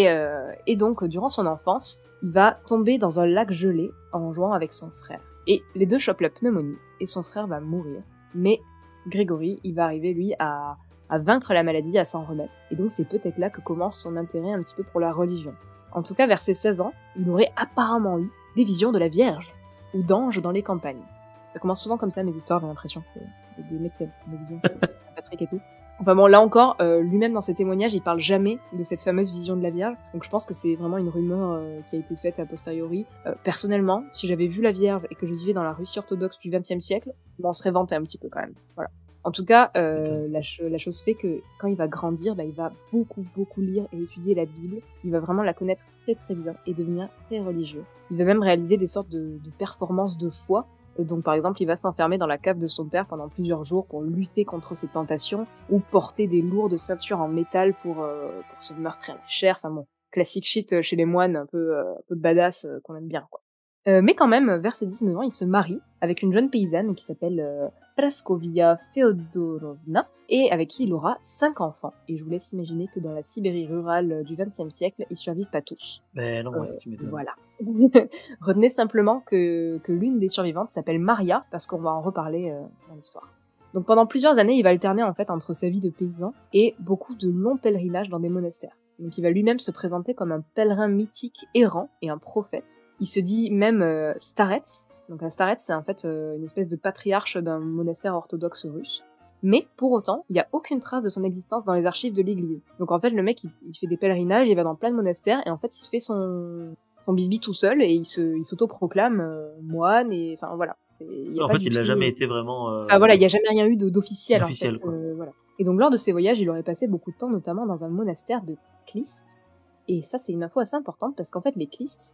Et donc, durant son enfance, il va tomber dans un lac gelé en jouant avec son frère. Et les deux chopent la pneumonie, et son frère va mourir. Mais Grégory, il va arriver, lui, à vaincre la maladie, à s'en remettre. Et donc, c'est peut-être là que commence son intérêt un petit peu pour la religion. En tout cas, vers ses 16 ans, il aurait apparemment eu des visions de la Vierge, ou d'anges dans les campagnes. Ça commence souvent comme ça, mes histoires, j'ai l'impression. Des mecs qui ont des visions, Patrick et tout. Enfin bon, là encore, lui-même dans ses témoignages, il parle jamais de cette fameuse vision de la Vierge. Donc je pense que c'est vraiment une rumeur qui a été faite a posteriori. Personnellement, si j'avais vu la Vierge et que je vivais dans la Russie orthodoxe du XXe siècle, je m'en serais vanté un petit peu quand même. Voilà. En tout cas, la chose fait que quand il va grandir, il va beaucoup lire et étudier la Bible. Il va vraiment la connaître très très bien et devenir très religieux. Il va même réaliser des sortes de performances de foi. Donc par exemple, il va s'enfermer dans la cave de son père pendant plusieurs jours pour lutter contre ses tentations ou porter des lourdes ceintures en métal pour se meurtrir la chair. Enfin bon, classique shit chez les moines, un peu badass qu'on aime bien, quoi. Mais quand même, vers ses 19 ans, il se marie avec une jeune paysanne qui s'appelle Praskovia Feodorovna et avec qui il aura 5 enfants. Et je vous laisse imaginer que dans la Sibérie rurale du XXe siècle, ils survivent pas tous. Ben non, tu m'étonnes. Voilà. Retenez simplement que l'une des survivantes s'appelle Maria, parce qu'on va en reparler dans l'histoire. Donc pendant plusieurs années, il va alterner en fait entre sa vie de paysan et beaucoup de longs pèlerinages dans des monastères. Donc il va lui-même se présenter comme un pèlerin mythique errant et un prophète. Il se dit même starets. Donc un starets, c'est en fait une espèce de patriarche d'un monastère orthodoxe russe. Mais pour autant, il n'y a aucune trace de son existence dans les archives de l'église. Donc en fait, le mec, il fait des pèlerinages, il va dans plein de monastères, et en fait, il se fait son bisbis tout seul, et il s'autoproclame moine, et enfin voilà. En fait, il n'a jamais été vraiment... voilà, il n'y a jamais rien eu d'officiel, officiel, en fait. quoi. Voilà. Et donc lors de ses voyages, il aurait passé beaucoup de temps, notamment dans un monastère de Klist. Et ça, c'est une info assez importante, parce qu'en fait, les Klists,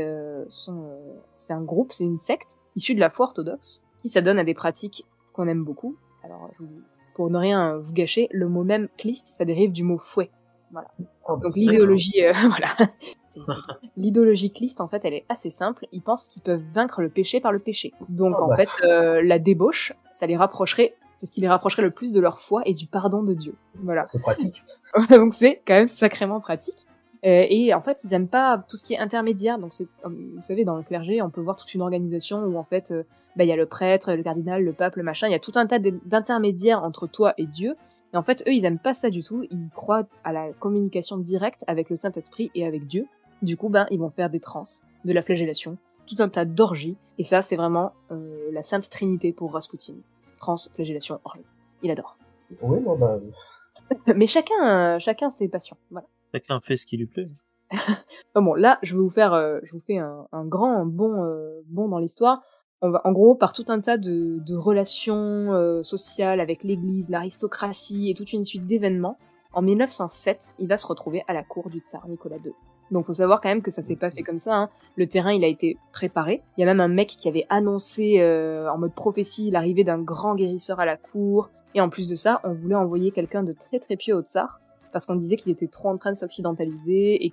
c'est un groupe, c'est une secte issue de la foi orthodoxe, qui s'adonne à des pratiques qu'on aime beaucoup. Alors, pour ne rien vous gâcher, le mot même Klist, ça dérive du mot fouet. Voilà. Donc l'idéologie, voilà. L'idéologie Klist, en fait, elle est assez simple. Ils pensent qu'ils peuvent vaincre le péché par le péché. Donc, en fait, la débauche, c'est ce qui les rapprocherait le plus de leur foi et du pardon de Dieu. Voilà. C'est pratique. Donc c'est quand même sacrément pratique. Et en fait, ils aiment pas tout ce qui est intermédiaire. Donc vous savez, dans le clergé, on peut voir toute une organisation où en fait, il y a le prêtre, le cardinal, le pape, le machin. Il y a tout un tas d'intermédiaires entre toi et Dieu. Et en fait, eux, ils aiment pas ça du tout. Ils croient à la communication directe avec le Saint-Esprit et avec Dieu. Du coup, ils vont faire des transes, de la flagellation, tout un tas d'orgies. Et ça, c'est vraiment la Sainte Trinité pour Rasputin. Transe, flagellation, orgie. Il adore. Oui, non, Mais chacun ses passions. Voilà. Chacun fait ce qui lui plaît. Bon, là, je vous fais un grand bond dans l'histoire. On va, en gros, par tout un tas de relations sociales avec l'église, l'aristocratie et toute une suite d'événements, en 1907, il va se retrouver à la cour du tsar Nicolas II. Donc, faut savoir quand même que ça s'est pas fait comme ça, hein. Le terrain, il a été préparé. Il y a même un mec qui avait annoncé, en mode prophétie, l'arrivée d'un grand guérisseur à la cour. Et en plus de ça, on voulait envoyer quelqu'un de très très pieux au tsar, parce qu'on disait qu'il était trop en train de s'occidentaliser et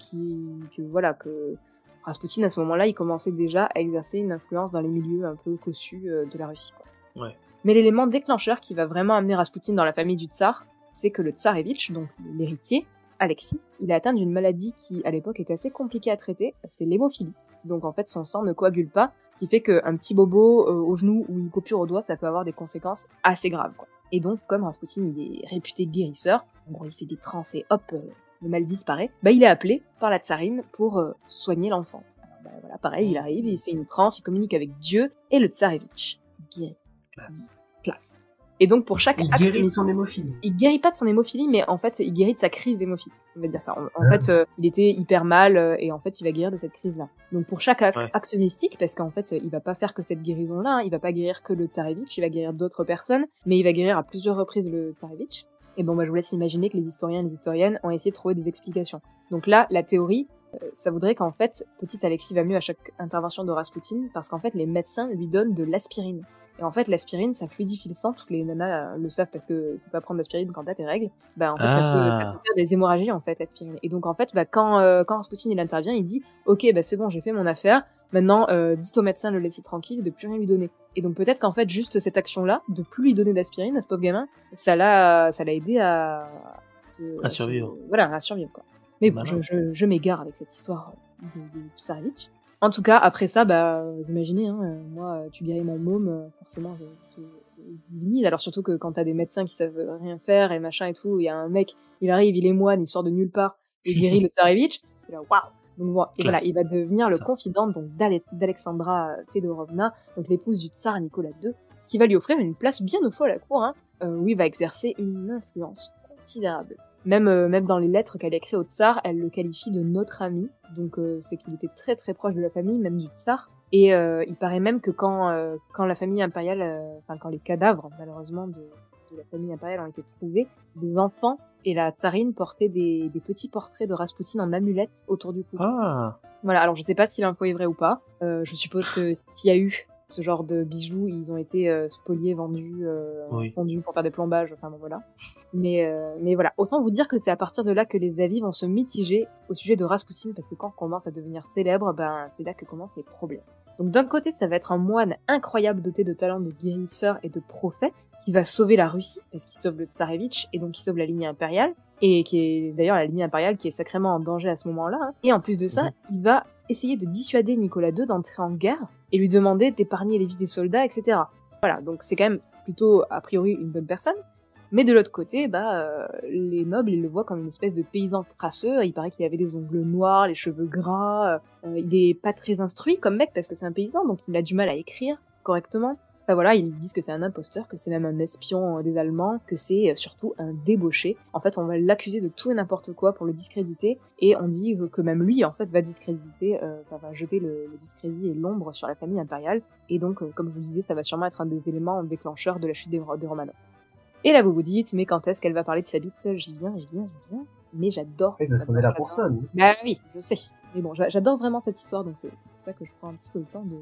que Rasputin, à ce moment-là, il commençait déjà à exercer une influence dans les milieux un peu cossus de la Russie, quoi. Ouais. Mais l'élément déclencheur qui va vraiment amener Rasputin dans la famille du tsar, c'est que le tsarevitch, donc l'héritier, Alexis, il est atteint d'une maladie qui, à l'époque, était assez compliquée à traiter, c'est l'hémophilie. Donc en fait, son sang ne coagule pas, ce qui fait qu'un petit bobo au genou ou une coupure au doigt, ça peut avoir des conséquences assez graves, quoi. Et donc, comme Rasputin, il est réputé guérisseur, en gros, il fait des transes et hop, le mal disparaît, bah il est appelé par la tsarine pour soigner l'enfant. Alors, bah, voilà, pareil, il arrive, il fait une transe, il communique avec Dieu et le tsarevitch. Guéri. Classe. Et donc pour chaque Il acte guérit de son hémophilie. il guérit pas de son hémophilie, mais en fait, il guérit de sa crise d'hémophilie. On va dire ça. En fait, il était hyper mal et en fait, il va guérir de cette crise-là. Donc pour chaque acte mystique, parce qu'en fait, il va pas faire que cette guérison-là, hein, il va pas guérir que le tsarevitch, il va guérir d'autres personnes, mais il va guérir à plusieurs reprises le tsarevitch. Et bon, bah, je vous laisse imaginer que les historiens et les historiennes ont essayé de trouver des explications. Donc là, la théorie, ça voudrait qu'en fait, petit Alexis va mieux à chaque intervention de Rasputin, parce qu'en fait, les médecins lui donnent de l'aspirine. Et en fait, l'aspirine, ça fluidifie le sang. Toutes les nanas le savent parce que tu peux pas prendre l'aspirine quand t'as tes règles. Bah, en fait, ça peut faire des hémorragies, en fait, l'aspirine. Et donc, en fait, bah, quand Rasputin, il intervient, il dit, OK, bah, c'est bon, j'ai fait mon affaire. Maintenant, dites au médecin de le laisser tranquille, de plus rien lui donner. Et donc, peut-être qu'en fait, juste cette action-là, de plus lui donner d'aspirine à ce pauvre gamin, ça l'a aidé à survivre. Voilà, à survivre, quoi. Mais bon, je m'égare avec cette histoire de Tsarevitch. En tout cas, après ça, bah, vous imaginez, hein, moi, tu guéris mon môme, forcément, je te divinise. Alors surtout que quand t'as des médecins qui savent rien faire et machin et tout, il y a un mec, il arrive, il est moine, il sort de nulle part, il guérit le Tsarevitch, c'est là, waouh! Donc bon, et voilà, il va devenir le confident donc d'Alexandra Fedorovna, donc l'épouse du tsar Nicolas II, qui va lui offrir une place bien au chaud à la cour, hein, où il va exercer une influence considérable. Même dans les lettres qu'elle écrit au tsar, elle le qualifie de notre ami, donc c'est qu'il était très très proche de la famille, même du tsar. Et il paraît même que quand la famille impériale, quand les cadavres malheureusement de la famille impériale ont été trouvés, des enfants et la tsarine portaient des petits portraits de Rasputin en amulette autour du cou. Ah. Voilà, alors je sais pas si l'info est vraie ou pas. Je suppose que s'il y a eu ce genre de bijoux, ils ont été spoliés, vendus, fondus pour faire des plombages, enfin bon voilà. Mais voilà, autant vous dire que c'est à partir de là que les avis vont se mitiger au sujet de Rasputin, parce que quand on commence à devenir célèbre, ben c'est là que commencent les problèmes. Donc d'un côté, ça va être un moine incroyable doté de talents de guérisseur et de prophète, qui va sauver la Russie, parce qu'il sauve le tsarevitch, et donc il sauve la lignée impériale, et qui est d'ailleurs la lignée impériale qui est sacrément en danger à ce moment-là. Hein. Et en plus de ça, il va essayer de dissuader Nicolas II d'entrer en guerre, et lui demander d'épargner les vies des soldats, etc. Voilà, donc c'est quand même plutôt, a priori, une bonne personne. Mais de l'autre côté, les nobles, ils le voient comme une espèce de paysan crasseux. Il paraît qu'il avait les ongles noirs, les cheveux gras. Il est pas très instruit comme mec parce que c'est un paysan, donc il a du mal à écrire correctement. Enfin voilà, ils disent que c'est un imposteur, que c'est même un espion des Allemands, que c'est surtout un débauché. En fait, on va l'accuser de tout et n'importe quoi pour le discréditer, et on dit que même lui, en fait, va discréditer, va jeter le discrédit et l'ombre sur la famille impériale. Et donc, comme je vous disais, ça va sûrement être un des éléments déclencheurs de la chute des Romanov. Et là, vous vous dites, mais quand est-ce qu'elle va parler de sa bite? J'y viens. Mais j'adore. Oui, parce qu'on est là pour ça, nous. Bah oui, je sais. Mais bon, j'adore vraiment cette histoire, donc c'est pour ça que je prends un petit peu le temps de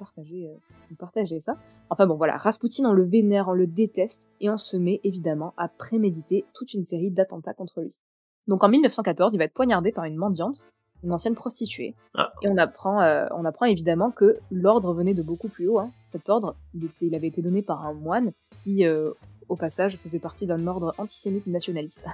vous partager ça. Enfin bon, voilà, Rasputin, on le vénère, on le déteste, et on se met évidemment à préméditer toute une série d'attentats contre lui. Donc en 1914, il va être poignardé par une mendiante, une ancienne prostituée, et on apprend évidemment que l'ordre venait de beaucoup plus haut. Hein. Cet ordre, il avait été donné par un moine qui, au passage, faisait partie d'un ordre antisémite nationaliste,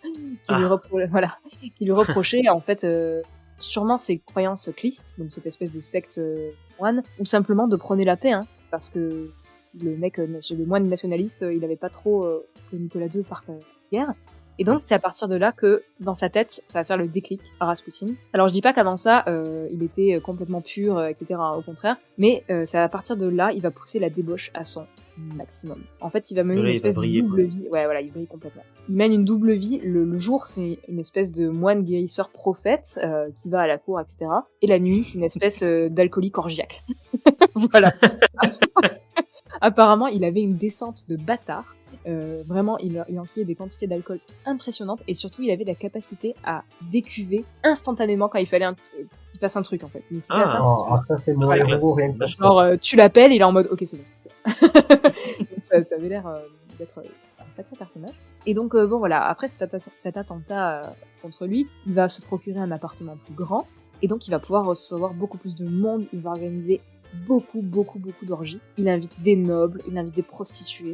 qui lui reprochait en fait sûrement ses croyances clistes, donc cette espèce de secte moine, ou simplement de prôner la paix, hein, parce que le moine nationaliste, il avait pas trop que Nicolas II parte à la guerre. Et donc, c'est à partir de là que, dans sa tête, ça va faire le déclic à Rasputin. Alors, je dis pas qu'avant ça, il était complètement pur, etc., au contraire, mais c'est à partir de là, il va pousser la débauche à son maximum. En fait, il va mener une espèce de double vie. Ouais, voilà, il brille complètement. Il mène une double vie. Le jour, c'est une espèce de moine guérisseur prophète qui va à la cour, etc. Et la nuit, c'est une espèce d'alcoolique orgiaque. Voilà. Apparemment, il avait une descente de bâtard. Vraiment, il enquillait des quantités d'alcool impressionnantes, et surtout, il avait la capacité à décuver instantanément quand il fallait qu'il fasse un truc, en fait. Donc, ça, c'est mon héros, rien que pour ça. Genre, tu l'appelles, il est en mode, ok, c'est bon. Ça avait l'air d'être un sacré personnage. Et donc, bon, voilà, après cet attentat contre lui, il va se procurer un appartement plus grand, et donc il va pouvoir recevoir beaucoup plus de monde, il va organiser beaucoup d'orgies. Il invite des nobles, il invite des prostituées,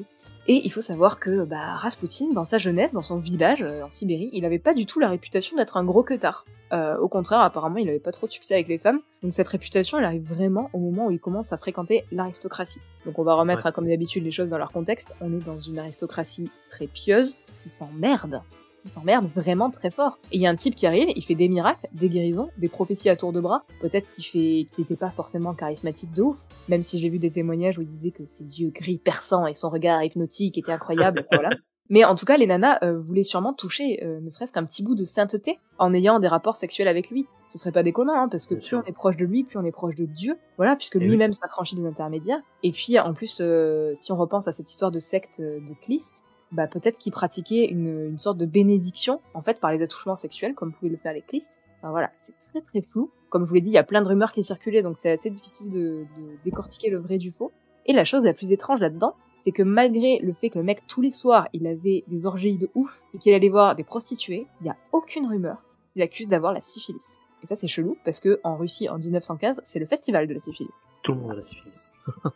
Et il faut savoir que Rasputin, dans sa jeunesse, dans son village en Sibérie, il avait pas du tout la réputation d'être un gros queutard. Au contraire, apparemment, il avait pas trop de succès avec les femmes. Donc cette réputation, elle arrive vraiment au moment où il commence à fréquenter l'aristocratie. Donc on va remettre, comme d'habitude, les choses dans leur contexte. On est dans une aristocratie très pieuse, qui s'emmerde vraiment très fort. Et il y a un type qui arrive, il fait des miracles, des guérisons, des prophéties à tour de bras. Peut-être qu'il était pas forcément charismatique de ouf, même si j'ai vu des témoignages où il disait que ses yeux gris perçants et son regard hypnotique étaient incroyables, voilà. Mais en tout cas, les nanas voulaient sûrement toucher ne serait-ce qu'un petit bout de sainteté en ayant des rapports sexuels avec lui. Ce serait pas déconnant, hein, parce que plus on est proche de lui, plus on est proche de Dieu. Voilà, puisque lui-même s'affranchit des intermédiaires. Et puis, en plus, si on repense à cette histoire de secte de Cliste, peut-être qu'il pratiquait une sorte de bénédiction, en fait, par les attouchements sexuels, comme pouvaient le faire les Clistes. Enfin, voilà, c'est très très flou. Comme je vous l'ai dit, il y a plein de rumeurs qui circulaient, donc c'est assez difficile de décortiquer le vrai du faux. Et la chose la plus étrange là-dedans, c'est que malgré le fait que le mec, tous les soirs, il avait des orgies de ouf, et qu'il allait voir des prostituées, il n'y a aucune rumeur qui l'accuse d'avoir la syphilis. Et ça, c'est chelou, parce que en Russie, en 1915, c'est le festival de la syphilis. Tout le monde a la syphilis.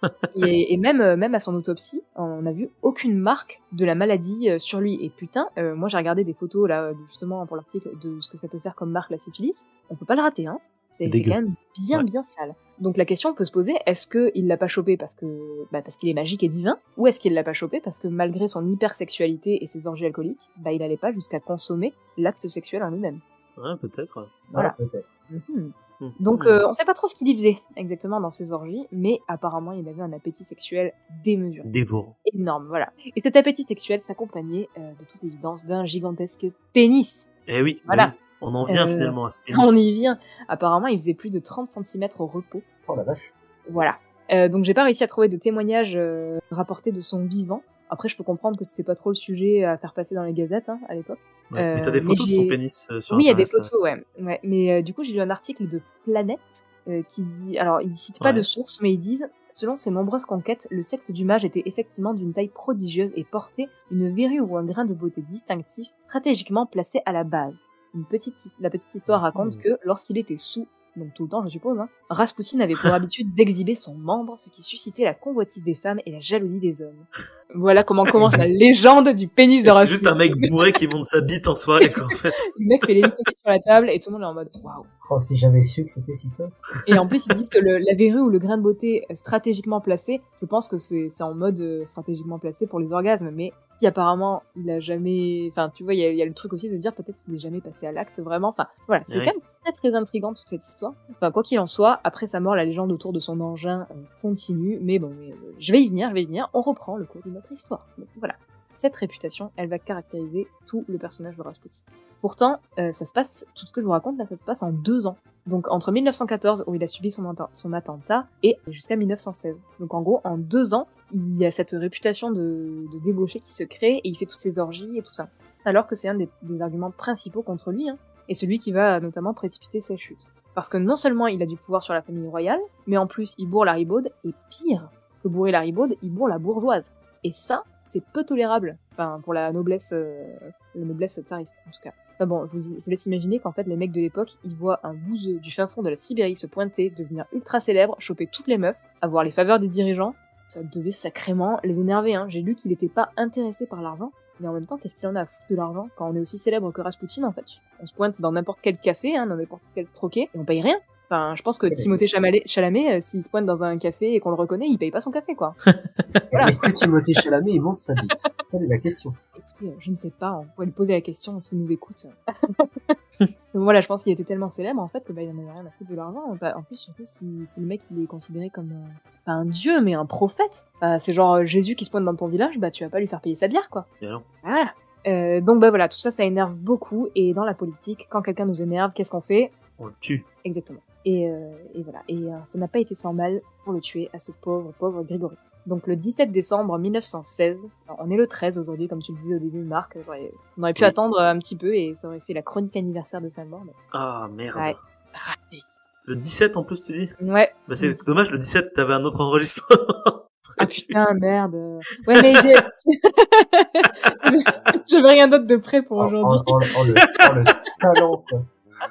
et même à son autopsie, on n'a vu aucune marque de la maladie sur lui. Et putain, moi j'ai regardé des photos là, justement pour l'article de ce que ça peut faire comme marque la syphilis. On peut pas le rater, hein. C'est quand même bien sale. Donc la question peut se poser, est-ce qu'il l'a pas chopé parce qu'il est magique et divin, ou est-ce qu'il l'a pas chopé parce que malgré son hypersexualité et ses orgies alcooliques, il allait pas jusqu'à consommer l'acte sexuel en lui-même. Ouais, peut-être. Voilà. Ouais, peut-être. Donc on sait pas trop ce qu'il y faisait exactement dans ses orgies, mais apparemment il avait un appétit sexuel démesuré. Dévorant. Énorme, voilà. Et cet appétit sexuel s'accompagnait de toute évidence d'un gigantesque pénis. Eh oui, voilà. Oui. On en vient finalement à ce pénis. On y vient. Apparemment il faisait plus de 30 cm au repos. Oh la vache. Voilà. Donc j'ai pas réussi à trouver de témoignages rapportés de son vivant. Après je peux comprendre que c'était pas trop le sujet à faire passer dans les gazettes à l'époque. Ouais, mais t'as des photos de son pénis sur Oui, il y a Internet, des photos, ouais. Mais du coup, j'ai lu un article de Planète qui dit... Alors, ils citent pas de source, mais ils disent « Selon ses nombreuses conquêtes, le sexe du mage était effectivement d'une taille prodigieuse et portait une verrue ou un grain de beauté distinctif, stratégiquement placé à la base. La petite histoire raconte que, lorsqu'il était sous, donc tout le temps je suppose, Rasputin avait pour habitude d'exhiber son membre, ce qui suscitait la convoitise des femmes et la jalousie des hommes. » Voilà comment commence la légende du pénis de Rasputin. C'est juste un mec bourré qui monte sa bite en soirée, quoi, en fait. Le mec fait les lipopies sur la table et tout le monde est en mode waouh. Oh, si j'avais su que c'était si simple. Et en plus, ils disent que la verrue ou le grain de beauté stratégiquement placé, je pense que c'est en mode stratégiquement placé pour les orgasmes, mais qui apparemment, il a jamais... Enfin, tu vois, il y a le truc aussi de dire peut-être qu'il n'est jamais passé à l'acte, vraiment. Enfin, voilà, c'est quand même très très intriguant toute cette histoire. Enfin, quoi qu'il en soit, après sa mort, la légende autour de son engin continue, mais bon, je vais y venir, on reprend le cours de notre histoire. Donc voilà. Cette réputation, elle va caractériser tout le personnage de Rasputin. Pourtant, ça se passe, tout ce que je vous raconte là, ça se passe en 2 ans. Donc entre 1914, où il a subi son attentat, et jusqu'à 1916. Donc en gros, en 2 ans, il y a cette réputation de débauché qui se crée, et il fait toutes ses orgies et tout ça. Alors que c'est un des arguments principaux contre lui, et celui qui va notamment précipiter sa chute. Parce que non seulement il a du pouvoir sur la famille royale, mais en plus il bourre la ribaude, et pire que bourrer la ribaude, il bourre la bourgeoise. Et ça, c'est peu tolérable, enfin pour la noblesse tsariste en tout cas. Enfin bon, je vous laisse imaginer qu'en fait les mecs de l'époque, ils voient un bouseux du fin fond de la Sibérie se pointer, devenir ultra célèbre, choper toutes les meufs, avoir les faveurs des dirigeants. Ça devait sacrément les énerver. J'ai lu qu'il était pas intéressé par l'argent, mais en même temps, qu'est-ce qu'il en a à foutre de l'argent quand on est aussi célèbre que Rasputin en fait? On se pointe dans n'importe quel café, dans n'importe quel troquet, et on paye rien. Enfin, je pense que Timothée Chalamet, s'il se pointe dans un café et qu'on le reconnaît, il paye pas son café, quoi. Voilà. Est-ce que Timothée Chalamet, il monte sa bite? Telle est la question. Écoutez, je ne sais pas, on pourrait lui poser la question s'il nous écoute. Donc voilà, je pense qu'il était tellement célèbre, en fait, que il en avait rien à foutre de l'argent. En plus, surtout, si le mec, il est considéré comme, pas un dieu, mais un prophète. C'est genre Jésus qui se pointe dans ton village, tu vas pas lui faire payer sa bière, quoi. Bien non. Voilà. Donc voilà, tout ça énerve beaucoup, et dans la politique, quand quelqu'un nous énerve, qu'est-ce qu'on fait? On le tue. Exactement. Et voilà. Et ça n'a pas été sans mal pour le tuer à ce pauvre Grégory. Donc le 17 décembre 1916, on est le 13 aujourd'hui, comme tu le disais au début, Marc, on aurait pu attendre un petit peu et ça aurait fait la chronique anniversaire de sa mort. Mais... Ah merde. Ouais, raté. Le 17 en plus, tu dis? Ouais. C'est dommage, le 17, t'avais un autre enregistrement. Ah putain, merde. Ouais, mais j'avais rien d'autre de prêt pour aujourd'hui. Le talent, quoi.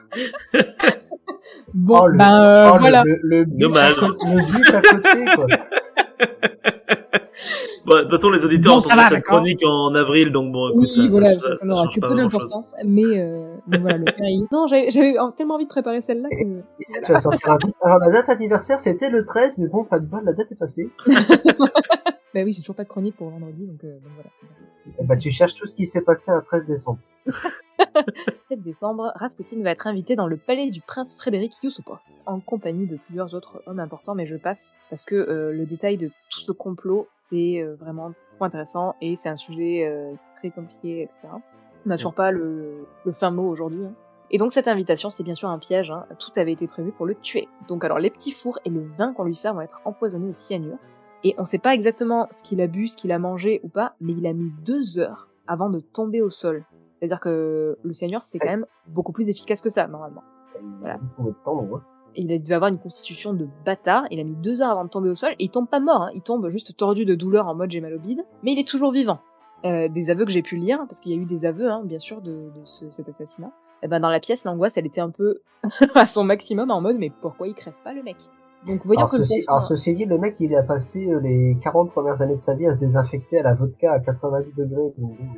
Bon, voilà. Le but à côté, quoi. Ouais, de toute façon, les auditeurs Bon, ont ça entendu va, cette d'accord. chronique en avril, donc bon, écoute, Oui, voilà, ça ça n'aura change que pas peu grand chose. d'importance, mais voilà, le père, non, j'avais tellement envie de préparer celle-là que... Et ça, tu vas sortir un vite. Alors, la date anniversaire, c'était le 13, mais bon, pas de bol, la date est passée. Bah oui, j'ai toujours pas de chronique pour vendredi, donc voilà. Et bah, tu cherches tout ce qui s'est passé un 13 décembre. 7 décembre, Rasputin va être invité dans le palais du prince Frédéric Yusupov, en compagnie de plusieurs autres hommes importants, mais je passe, parce que le détail de tout ce complot, c'est vraiment trop intéressant, et c'est un sujet très compliqué, etc. On n'a toujours pas le fin mot aujourd'hui. Hein. Et donc cette invitation, c'est bien sûr un piège, hein. Tout avait été prévu pour le tuer. Donc alors les petits fours et le vin qu'on lui sert vont être empoisonnés au cyanure, et on sait pas exactement ce qu'il a bu, ce qu'il a mangé ou pas, mais il a mis 2 heures avant de tomber au sol. C'est-à-dire que le cyanure, c'est quand même beaucoup plus efficace que ça, normalement. Voilà. Et il devait avoir une constitution de bâtard, il a mis 2 heures avant de tomber au sol, et il tombe pas mort, hein. Il tombe juste tordu de douleur en mode j'ai mal au bide, mais il est toujours vivant. Des aveux que j'ai pu lire, parce qu'il y a eu des aveux, hein, bien sûr, de cet assassinat. Et ben dans la pièce, l'angoisse, elle était un peu à son maximum, en mode mais pourquoi il crève pas le mec? Donc voyons que ceci dit, le mec, il a passé les 40 premières années de sa vie à se désinfecter à la vodka à 90 degrés.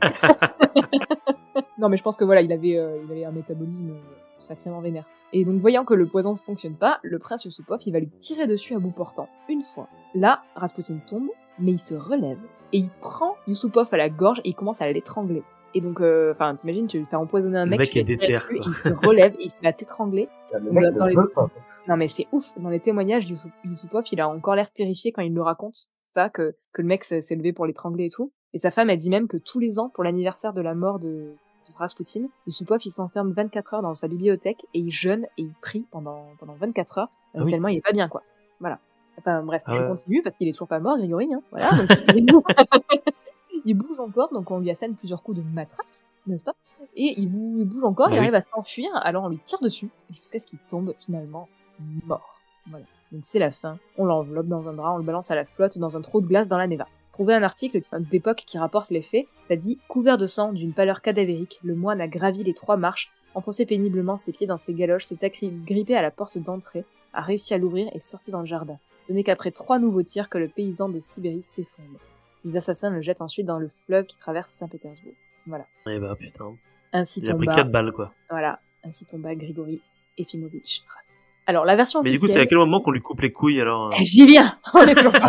Non, mais je pense que voilà, il avait un métabolisme sacrément vénère. Et donc, voyant que le poison ne fonctionne pas, le prince Yusupov, il va lui tirer dessus à bout portant. Une fois. Là, Rasputin tombe, mais il se relève, et il prend Yusupov à la gorge, et il commence à l'étrangler. Et donc, enfin, t'imagines, tu t'as empoisonné un mec, le mec tu est déter, dessus, il se relève, et il se met à t'étrangler. Le mec ne veut pas. Non, mais c'est ouf. Dans les témoignages, Yusupov, il a encore l'air terrifié quand il le raconte. Ça, que le mec s'est levé pour l'étrangler et tout. Et sa femme, elle dit même que tous les ans, pour l'anniversaire de la mort de Rasputin, Yusupov, il s'enferme 24 heures dans sa bibliothèque et il jeûne et il prie pendant 24 heures, tellement il est pas bien, quoi. Voilà. Enfin, bref, je continue parce qu'il est toujours pas mort, Grégory, hein. Voilà. Donc, il bouge encore, donc on lui assène plusieurs coups de matraque, n'est-ce pas? Et il bouge encore, il arrive à s'enfuir, alors on lui tire dessus, jusqu'à ce qu'il tombe finalement mort. Voilà. Donc c'est la fin. On l'enveloppe dans un drap, on le balance à la flotte dans un trou de glace dans la Neva. Trouver un article d'époque qui rapporte les faits, ça dit « Couvert de sang, d'une pâleur cadavérique, le moine a gravi les 3 marches, enfoncé péniblement ses pieds dans ses galoches, s'est grippé à la porte d'entrée, a réussi à l'ouvrir et sorti dans le jardin. Ce n'est qu'après 3 nouveaux tirs que le paysan de Sibérie s'effondre. Les assassins le jettent ensuite dans le fleuve qui traverse Saint-Pétersbourg. » Voilà. Eh bah putain. Ainsi il a pris 4 balles, quoi. Voilà. Ainsi tomba Grigory Efimovitch. Alors, la version officielle... Mais du coup, c'est à quel moment qu'on lui coupe les couilles, alors J'y viens. On est toujours pas.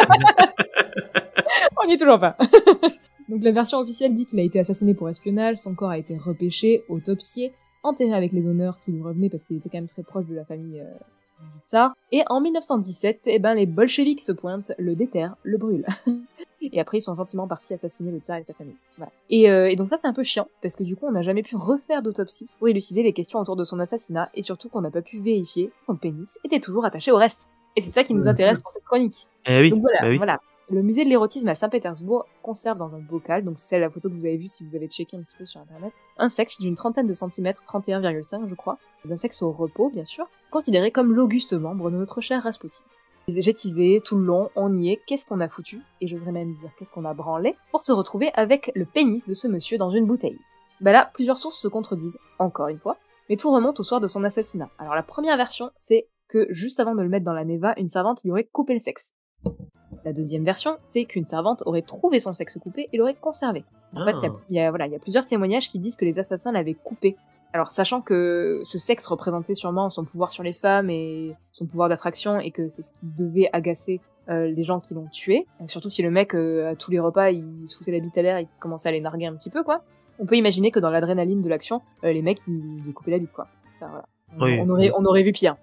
On y est toujours pas. Donc, la version officielle dit qu'il a été assassiné pour espionnage, son corps a été repêché, autopsié, enterré avec les honneurs qui lui revenaient parce qu'il était quand même très proche de la famille du tsar. Et en 1917, les bolcheviks se pointent, le déterrent, le brûlent. Et après, ils sont gentiment partis assassiner le tsar et sa famille. Voilà. Et donc ça, c'est un peu chiant, parce que du coup, on n'a jamais pu refaire d'autopsie pour élucider les questions autour de son assassinat, et surtout qu'on n'a pas pu vérifier que son pénis était toujours attaché au reste. Et c'est ça qui nous intéresse pour cette chronique. Eh oui, donc voilà, bah oui. Voilà. Le musée de l'érotisme à Saint-Pétersbourg conserve dans un bocal, donc c'est la photo que vous avez vue si vous avez checké un petit peu sur internet, un sexe d'une trentaine de centimètres, 31,5 je crois, d'un sexe au repos bien sûr, considéré comme l'auguste membre de notre cher Rasputin. J'ai teasé tout le long, on y est, qu'est-ce qu'on a foutu, et j'oserais même dire qu'est-ce qu'on a branlé, pour se retrouver avec le pénis de ce monsieur dans une bouteille. Bah là, plusieurs sources se contredisent, encore une fois, mais tout remonte au soir de son assassinat. Alors la première version, c'est que juste avant de le mettre dans la Neva, une servante lui aurait coupé le sexe. La deuxième version, c'est qu'une servante aurait trouvé son sexe coupé et l'aurait conservé. En fait, il y a plusieurs témoignages qui disent que les assassins l'avaient coupé. Alors, sachant que ce sexe représentait sûrement son pouvoir sur les femmes et son pouvoir d'attraction, et que c'est ce qui devait agacer les gens qui l'ont tué, surtout si le mec, à tous les repas, il se foutait la bite à l'air et qu'il commençait à les narguer un petit peu, quoi. On peut imaginer que dans l'adrénaline de l'action, les mecs, ils lui coupaient la bite, quoi. Enfin, voilà. Oui. On aurait vu pire.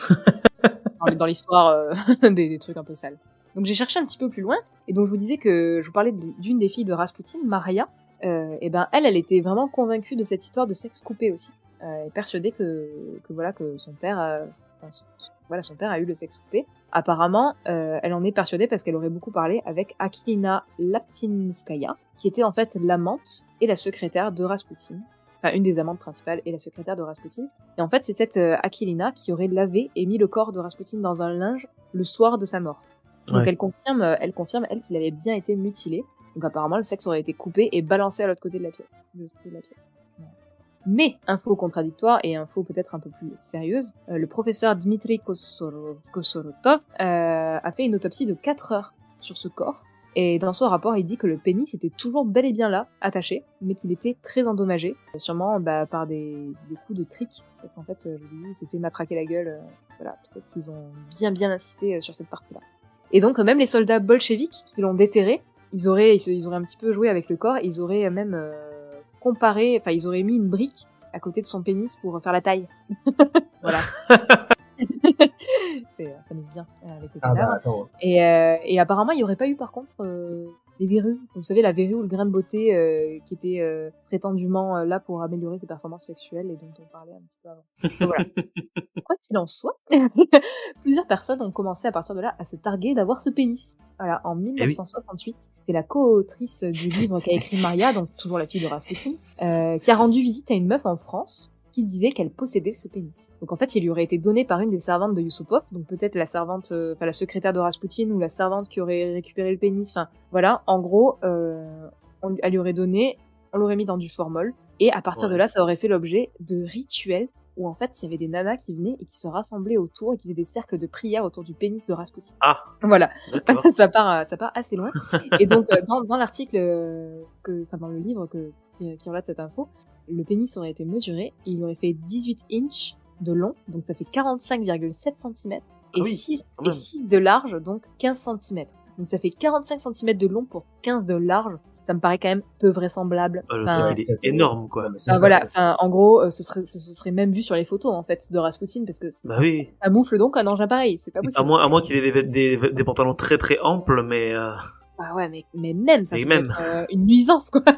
dans l'histoire des trucs un peu sales. Donc j'ai cherché un petit peu plus loin, et donc je vous disais que je vous parlais d'une des filles de Rasputin, Maria. Elle était vraiment convaincue de cette histoire de sexe coupé aussi, et persuadée que son père, son père a eu le sexe coupé. Apparemment, elle en est persuadée parce qu'elle aurait beaucoup parlé avec Akilina Laptinskaya, qui était en fait l'amante et la secrétaire de Rasputin. Enfin, une des amantes principales et la secrétaire de Rasputin. Et en fait, c'est cette Akilina qui aurait lavé et mis le corps de Rasputin dans un linge le soir de sa mort. Donc elle confirme, elle, qu'il avait bien été mutilé. Donc apparemment, le sexe aurait été coupé et balancé à l'autre côté de la pièce. Mais, info contradictoire et info peut-être un peu plus sérieuse, le professeur Dmitri Kosorotov a fait une autopsie de 4 heures sur ce corps, Et dans son rapport, il dit que le pénis était toujours bel et bien là, attaché, mais qu'il était très endommagé, sûrement par des coups de trick, parce qu'en fait, je vous ai dit, il s'est fait matraquer la gueule, voilà, peut-être qu'ils ont bien insisté sur cette partie-là. Et donc, même les soldats bolcheviques qui l'ont déterré, ils auraient un petit peu joué avec le corps, ils auraient même comparé, enfin, ils auraient mis une brique à côté de son pénis pour faire la taille. Voilà. Ça s'amuse bien avec les cadavres. Et apparemment, il n'y aurait pas eu par contre des verrues. Vous savez, la verrue ou le grain de beauté qui était prétendument là pour améliorer ses performances sexuelles et dont on parlait un petit peu avant. Donc, voilà. Quoi qu'il en soit, plusieurs personnes ont commencé à partir de là à se targuer d'avoir ce pénis. Voilà, en 1968, c'est la co-autrice du livre qu'a écrit Maria, donc toujours la fille de Rasputin, qui a rendu visite à une meuf en France qui disait qu'elle possédait ce pénis. Donc en fait, il lui aurait été donné par une des servantes de Yusupov, donc peut-être la servante, la secrétaire de Rasputin ou la servante qui aurait récupéré le pénis. Enfin voilà, en gros, elle lui aurait donné, on l'aurait mis dans du formol, et à partir de là, ça aurait fait l'objet de rituels où en fait il y avait des nanas qui venaient et qui se rassemblaient autour et qui faisaient des cercles de prière autour du pénis de Rasputin. Ah. Voilà. ça part assez loin. Et donc dans l'article dans le livre qui relate cette info, le pénis aurait été mesuré et il aurait fait 18 inches de long, donc ça fait 45,7 cm, et 6 de large, donc 15 cm. Donc ça fait 45 cm de long pour 15 de large. Ça me paraît quand même peu vraisemblable. Le truc, il est énorme, quoi. Voilà, en gros, ce serait même vu sur les photos, en fait, de Rasputin, parce que ça moufle donc un engin pareil, c'est pas possible. À moins qu'il ait des pantalons très très amples, mais... Ah ouais, mais même, ça peut être une nuisance, quoi.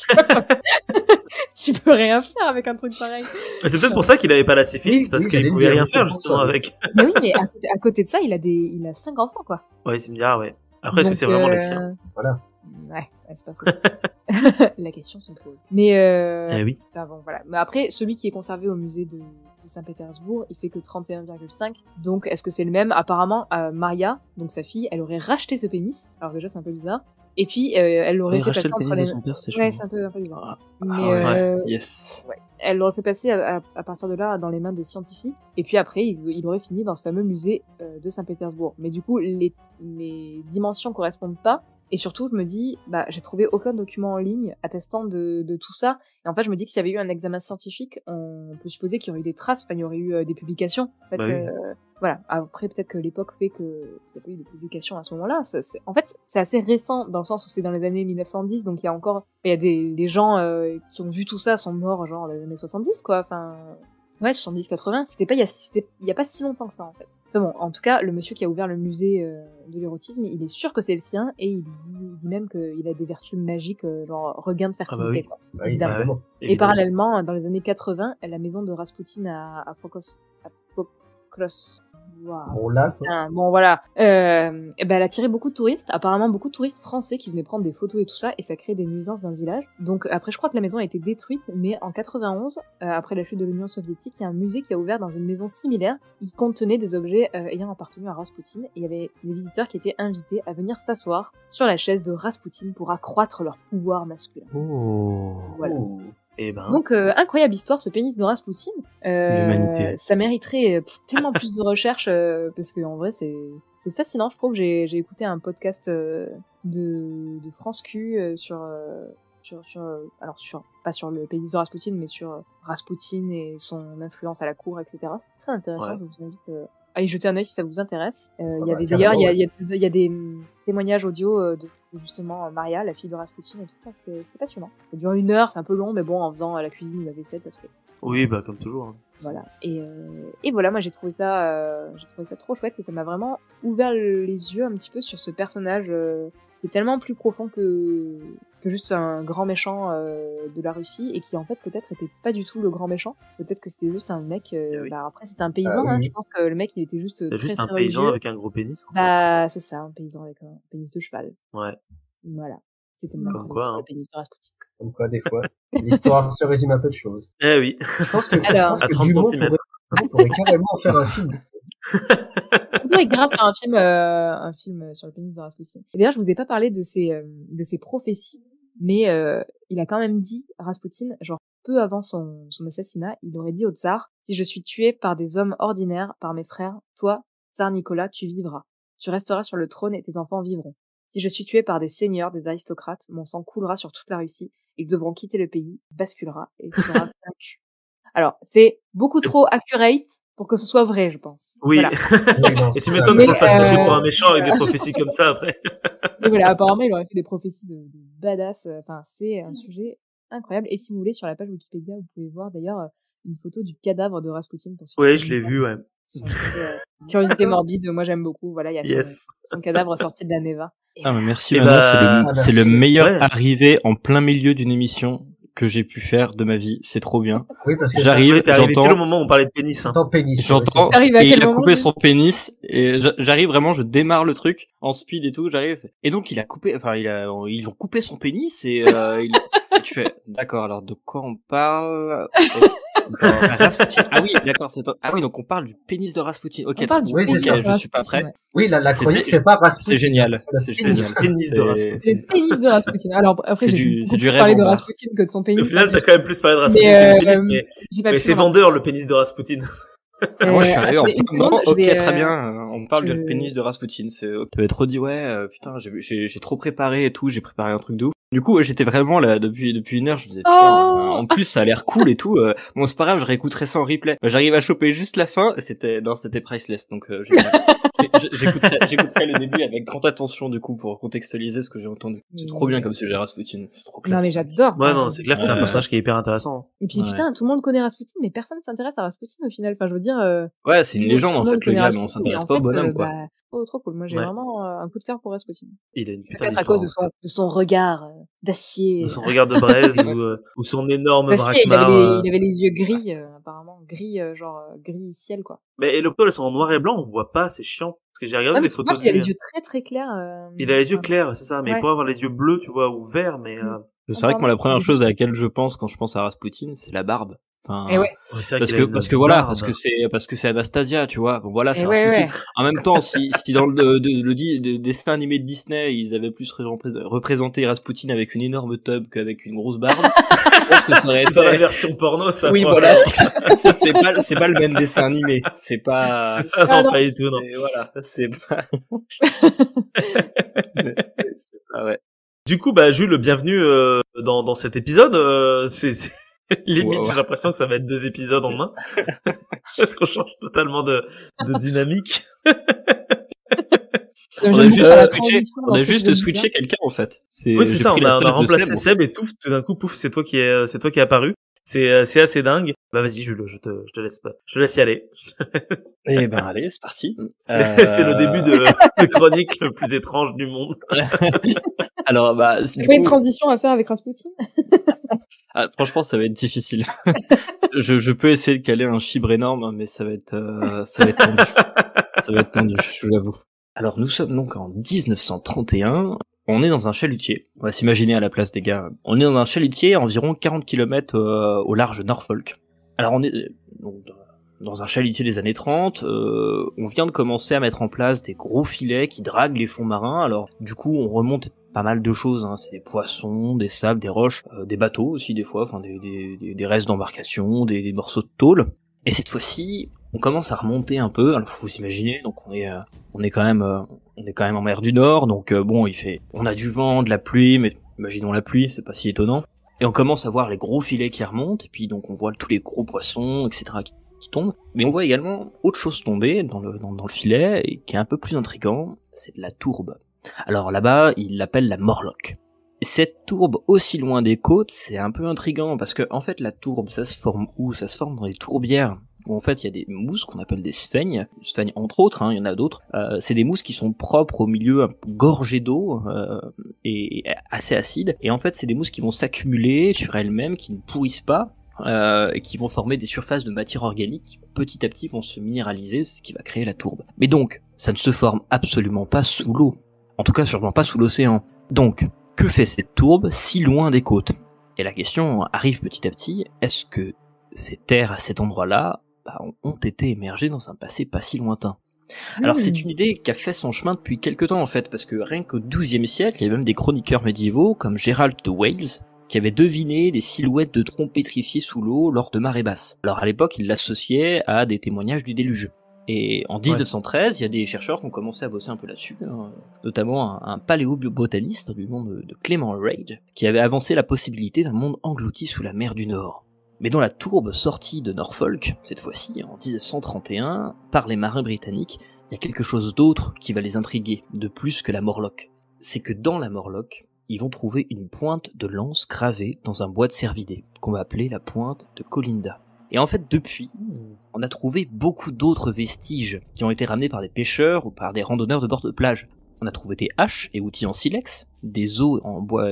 Tu peux rien faire avec un truc pareil. C'est peut-être pour ça qu'il avait pas la syphilis, parce qu'il pouvait rien faire, justement, avec. Mais oui, mais à côté de ça, il a 5 enfants, quoi. Ouais, c'est bizarre, ouais. Après, est-ce que c'est vraiment les siens? Voilà. Ouais, c'est pas cool. La question se pose. Mais oui. Enfin, bon, voilà. Mais après, celui qui est conservé au musée de Saint-Pétersbourg, il fait que 31,5. Donc, est-ce que c'est le même? Apparemment, Maria, donc sa fille, elle aurait racheté ce pénis. Alors déjà, c'est un peu bizarre. Et puis, elle l'aurait fait passer entre les... Ouais, c'est un peu bizarre. Yes. Ouais. Elle l'aurait fait passer à partir de là dans les mains de scientifiques. Et puis après, il aurait fini dans ce fameux musée de Saint-Pétersbourg. Mais du coup, les dimensions correspondent pas. Et surtout, je me dis, j'ai trouvé aucun document en ligne attestant de tout ça. Et en fait, je me dis que s'il y avait eu un examen scientifique, on peut supposer qu'il y aurait eu des traces, il y aurait eu des publications. En fait, voilà. Après, peut-être que l'époque fait qu'il n'y a pas eu de publications à ce moment-là. En fait, c'est assez récent, dans le sens où c'est dans les années 1910, donc il y a des gens qui ont vu tout ça, sont morts genre dans les années 70, quoi. Enfin, ouais, 70-80, il y a pas si longtemps que ça, en fait. Enfin bon, en tout cas, le monsieur qui a ouvert le musée de l'érotisme, il est sûr que c'est le sien, et il dit même qu'il a des vertus magiques, genre regain de fertilité, quoi. Bah, évidemment. Et parallèlement, dans les années 80, la maison de Rasputin à Pokros. Bon, là, bon, voilà. Elle a attiré beaucoup de touristes, apparemment beaucoup de touristes français qui venaient prendre des photos et tout ça, et ça crée des nuisances dans le village. Donc après, je crois que la maison a été détruite, mais en 91, après la chute de l'Union soviétique, il y a un musée qui a ouvert dans une maison similaire. Il contenait des objets ayant appartenu à Rasputin, et il y avait des visiteurs qui étaient invités à venir s'asseoir sur la chaise de Rasputin pour accroître leur pouvoir masculin. Voilà. Donc, incroyable histoire, ce pénis de Rasputin. L'humanité. Ça mériterait tellement plus de recherches, parce que en vrai, c'est fascinant. Je trouve que j'ai écouté un podcast de France Q pas sur le pénis de Rasputin, mais sur Rasputin et son influence à la cour, etc. C'est très intéressant. Je vous invite à y jeter un œil si ça vous intéresse. Il y avait d'ailleurs, il y a des témoignages audio de justement Maria, la fille de Rasputin, et tout ça. C'était passionnant. Ça dure 1 heure, c'est un peu long, mais bon, en faisant la cuisine ou la vaisselle, ça se fait. Oui, comme toujours. Hein. Voilà. Et voilà, moi j'ai trouvé ça trop chouette, et ça m'a vraiment ouvert les yeux un petit peu sur ce personnage qui est tellement plus profond que juste un grand méchant de la Russie, et qui en fait peut-être était pas du tout le grand méchant. Peut-être que c'était juste un mec. Après c'était un paysan. Hein, je pense que le mec il était juste. C'est juste un paysan avec un gros pénis. En fait. C'est ça, un paysan avec un pénis de cheval. Ouais. Voilà. C'était comme quoi, le pénis de Rasputin. Comme quoi, des fois, l'histoire se résume à peu de choses. Eh oui. Je pense que, à 30 cm. On pourrait carrément faire un film. On pourrait grave faire un film sur le pénis de Rasputin. Et d'ailleurs, je vous ai pas parlé de ses prophéties, mais il a quand même dit, Rasputin, genre peu avant son assassinat, il aurait dit au tsar: si je suis tué par des hommes ordinaires, par mes frères, toi, tsar Nicolas, tu vivras. Tu resteras sur le trône et tes enfants vivront. Si je suis tué par des seigneurs, des aristocrates, mon sang coulera sur toute la Russie. Ils devront quitter le pays, basculera et sera vaincu. Alors, c'est beaucoup trop accurate pour que ce soit vrai, je pense. Oui. Voilà. Et tu m'étonnes qu'on le fasse passer pour un méchant avec des prophéties comme ça après. Mais voilà, apparemment, il aurait fait des prophéties de badass. Enfin, c'est un sujet incroyable. Et si vous voulez, sur la page Wikipédia, vous pouvez voir d'ailleurs une photo du cadavre de Rasputin. Ouais, je l'ai vu, ouais. Curiosité morbide, moi j'aime beaucoup. Voilà, il y a son cadavre sorti de la Neva. Ah, mais merci, Manon, c'est le meilleur arrivé en plein milieu d'une émission que j'ai pu faire de ma vie. C'est trop bien. Oui, parce que j'arrive, j'entends. Le moment où on parlait de pénis, hein. J'entends. Et il a coupé son pénis. Et j'arrive vraiment, je démarre le truc en speed et tout. J'arrive. Et donc il a coupé. Enfin, ils ont coupé son pénis et et tu fais. D'accord. Alors de quoi on parle? Ah oui, d'accord, c'est pas... Ah oui, donc on parle du pénis de Rasputin. Ok, je suis pas prêt. Ouais. Oui, la chronique, c'est pas Rasputin. C'est génial. C'est génial. Le pénis de Rasputin. C'est le pénis de Rasputin. Alors, après, j'ai plus parlé de Rasputin que de son pénis. Au final, t'as quand même plus parlé de Rasputin que du pénis, mais c'est vendeur, le pénis de Rasputin. Moi, je suis arrivé en non, ok, très bien, on parle du pénis de Rasputin, c'est, peut être redit, putain, j'ai trop préparé et tout, j'ai préparé un truc de ouf. Du coup, j'étais vraiment là, depuis une heure, je me disais, putain, en plus, ça a l'air cool et tout, bon, c'est pas grave, je réécouterai ça en replay. J'arrive à choper juste la fin, c'était priceless, donc, j'écouterai le début avec grande attention, du coup, pour contextualiser ce que j'ai entendu. C'est trop bien comme sujet Rasputin, c'est trop classe. Non, mais j'adore. Ouais, non, c'est clair que c'est un personnage qui est hyper intéressant. Et puis, putain, tout le monde connaît Rasputin, mais personne s'intéresse à Rasputin au final, enfin, je veux dire, ouais, c'est une légende, en fait, le gars, mais on s'intéresse pas au bonhomme, quoi. Trop cool. Moi, j'ai vraiment un coup de cœur pour Rasputin. Il a une putain d'histoire. À cause de son regard d'acier. De son regard de braise ou son énorme braquemar. Il avait les yeux gris, apparemment. Gris, genre gris ciel, quoi. Mais et le photos, elles sont en noir et blanc, on voit pas, c'est chiant. Parce que j'ai regardé des photos. Il a les yeux très très clairs. Il a les yeux clairs, c'est ça. Mais il pourrait avoir les yeux bleus, tu vois, ou verts, mais... C'est vrai que moi, la première chose à laquelle je pense quand je pense à Rasputin, c'est la barbe. Enfin, et ouais. parce que c'est Anastasia, tu vois. Bon, voilà, c'est Rasputin. En même temps, si dans le dessin animé de Disney, ils avaient plus représenté Rasputin avec une énorme tub qu'avec une grosse barbe, je pense que ça aurait été... C'est dans la version porno, ça. Oui, voilà. C'est pas le même dessin animé. C'est pas... C'est ça, non, pas du tout, non. Et voilà. C'est pas... c'est pas, ouais. Du coup, Jules, bienvenue, dans cet épisode, limite, j'ai l'impression que ça va être 2 épisodes en un. Parce qu'on change totalement de dynamique. On a juste switché quelqu'un, en fait. Oui, c'est ça, on a remplacé Seb et tout d'un coup, pouf, c'est toi qui est apparu. C'est assez dingue. Vas-y, Jules, je te laisse y aller. Eh ben, allez, c'est parti. C'est le début de chronique le plus étrange du monde. il Alors, y a une transition à faire avec Rasputin. Franchement, ça va être difficile. je peux essayer de caler un chibre énorme, mais ça va être tendu. Ça va être tendu, je l'avoue. Alors, nous sommes donc en 1931. On est dans un chalutier. On va s'imaginer à la place des gars. On est dans un chalutier à environ 40 km au large de Norfolk. Alors, on est donc dans un chalutier des années 30. On vient de commencer à mettre en place des gros filets qui draguent les fonds marins. Alors, du coup, on remonte pas mal de choses, hein. C'est des poissons, des sables, des roches, des bateaux aussi des fois, enfin des restes d'embarcation, des morceaux de tôle. Et cette fois-ci, on commence à remonter un peu. Alors faut s'imaginer, donc on est quand même en mer du Nord, donc bon, on a du vent, de la pluie, mais imaginons la pluie, c'est pas si étonnant. Et on commence à voir les gros filets qui remontent, et puis donc on voit tous les gros poissons, etc. qui tombent. Mais on voit également autre chose tomber dans le filet, et qui est un peu plus intriguant, c'est de la tourbe. Alors là-bas, ils l'appellent la morlock. Cette tourbe aussi loin des côtes, c'est un peu intriguant parce que en fait la tourbe, ça se forme où? Ça se forme dans les tourbières. Où en fait il y a des mousses qu'on appelle des sphègnes entre autres, hein, il y en a d'autres. C'est des mousses qui sont propres au milieu un peu gorgé d'eau et assez acides. Et en fait c'est des mousses qui vont s'accumuler sur elles-mêmes, qui ne pourrissent pas. Et qui vont former des surfaces de matière organique qui petit à petit vont se minéraliser, c'est ce qui va créer la tourbe. Mais donc, ça ne se forme absolument pas sous l'eau. En tout cas, sûrement pas sous l'océan. Donc, que fait cette tourbe si loin des côtes? Et la question arrive petit à petit, est-ce que ces terres à cet endroit-là ont été émergées dans un passé pas si lointain? Alors c'est une idée qui a fait son chemin depuis quelque temps en fait, parce que rien qu'au XIIe siècle, il y avait même des chroniqueurs médiévaux comme Gérald de Wales, qui avait deviné des silhouettes de troncs pétrifiés sous l'eau lors de marées basses. Alors à l'époque, il l'associait à des témoignages du déluge. Et en 1913, il y a des chercheurs qui ont commencé à bosser un peu là-dessus, hein, notamment un paléobotaniste du nom de Clement Reid, qui avait avancé la possibilité d'un monde englouti sous la mer du Nord. Mais dans la tourbe sortie de Norfolk, cette fois-ci en 1931, par les marins britanniques, il y a quelque chose d'autre qui va les intriguer, de plus que la Morlock. C'est que dans la Morlock, ils vont trouver une pointe de lance gravée dans un bois de cervidés, qu'on va appeler la pointe de Colinda. Et en fait, depuis, on a trouvé beaucoup d'autres vestiges qui ont été ramenés par des pêcheurs ou par des randonneurs de bord de plage. On a trouvé des haches et outils en silex, des os en bois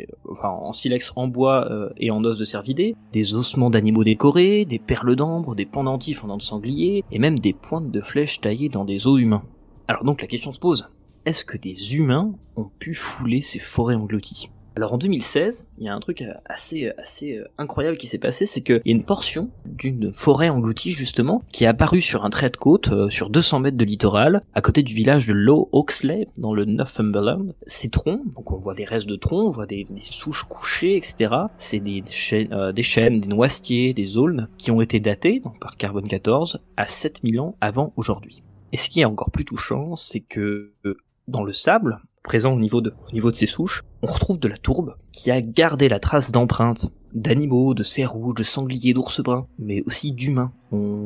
en silex en bois et en os de cervidés, des ossements d'animaux décorés, des perles d'ambre, des pendentifs en dents de sanglier, et même des pointes de flèches taillées dans des os humains. Alors donc la question se pose, est-ce que des humains ont pu fouler ces forêts englouties ? Alors en 2016, il y a un truc assez incroyable qui s'est passé, c'est qu'il y a une portion d'une forêt engloutie justement qui est apparue sur un trait de côte sur 200 mètres de littoral, à côté du village de Low Oxley dans le Northumberland. Ces troncs, donc on voit des restes de troncs, on voit des souches couchées, etc. C'est des chênes, des noisetiers, des aulnes qui ont été datés donc par carbone 14 à 7000 ans avant aujourd'hui. Et ce qui est encore plus touchant, c'est que dans le sable présent au niveau de ces souches, on retrouve de la tourbe qui a gardé la trace d'empreintes d'animaux, de cerfs rouges, de sangliers, d'ours bruns, mais aussi d'humains. On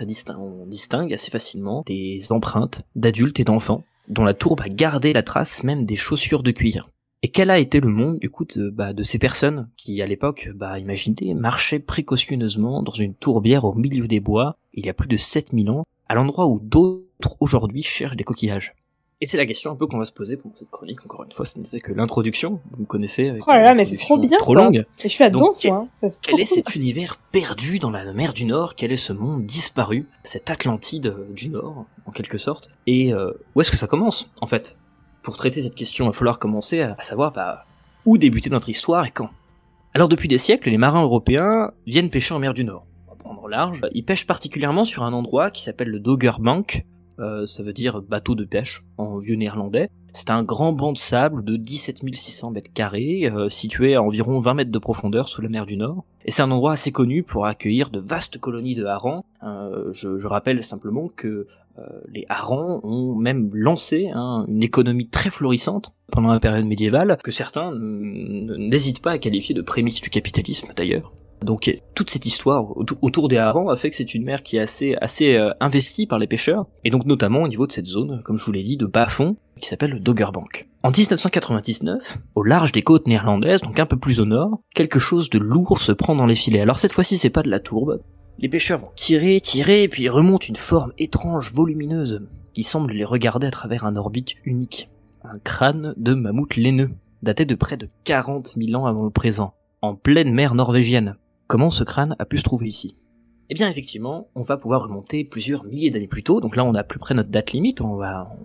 distingue assez facilement des empreintes d'adultes et d'enfants, dont la tourbe a gardé la trace même des chaussures de cuir. Et quel a été le monde, du coup, de ces personnes qui, à l'époque, imaginez, marchaient précautionneusement dans une tourbière au milieu des bois, il y a plus de 7000 ans, à l'endroit où d'autres aujourd'hui cherchent des coquillages. Et c'est la question un peu qu'on va se poser pour cette chronique. Encore une fois, ce n'était que l'introduction. Vous me connaissez avec oh là là, mais c'est trop bien, trop quoi. longue. Et je suis là-dedans, moi. Quel est cet univers perdu dans la mer du Nord? Quel est ce monde disparu? Cette Atlantide du Nord, en quelque sorte. Et où est-ce que ça commence, en fait? Pour traiter cette question, il va falloir commencer à savoir où débuter notre histoire et quand. Alors depuis des siècles, les marins européens viennent pêcher en mer du Nord. On va prendre large. Ils pêchent particulièrement sur un endroit qui s'appelle le Doggerbank. Ça veut dire bateau de pêche en vieux néerlandais. C'est un grand banc de sable de 17 600 mètres carrés, situé à environ 20 mètres de profondeur sous la mer du Nord. Et c'est un endroit assez connu pour accueillir de vastes colonies de harengs. Je rappelle simplement que les harengs ont même lancé une économie très florissante pendant la période médiévale, que certains n'hésitent pas à qualifier de prémisse du capitalisme d'ailleurs. Donc toute cette histoire autour des harengs a fait que c'est une mer qui est assez investie par les pêcheurs, et donc notamment au niveau de cette zone, comme je vous l'ai dit, de bas-fond, qui s'appelle le Doggerbank. En 1999, au large des côtes néerlandaises, donc un peu plus au nord, quelque chose de lourd se prend dans les filets. Alors cette fois-ci c'est pas de la tourbe, les pêcheurs vont tirer, et puis remontent une forme étrange, volumineuse, qui semble les regarder à travers un orbite unique. Un crâne de mammouth laineux, daté de près de 40 000 ans avant le présent, en pleine mer norvégienne. Comment ce crâne a pu se trouver ici? Eh bien effectivement, on va pouvoir remonter plusieurs milliers d'années plus tôt, donc là on a plus près notre date limite, on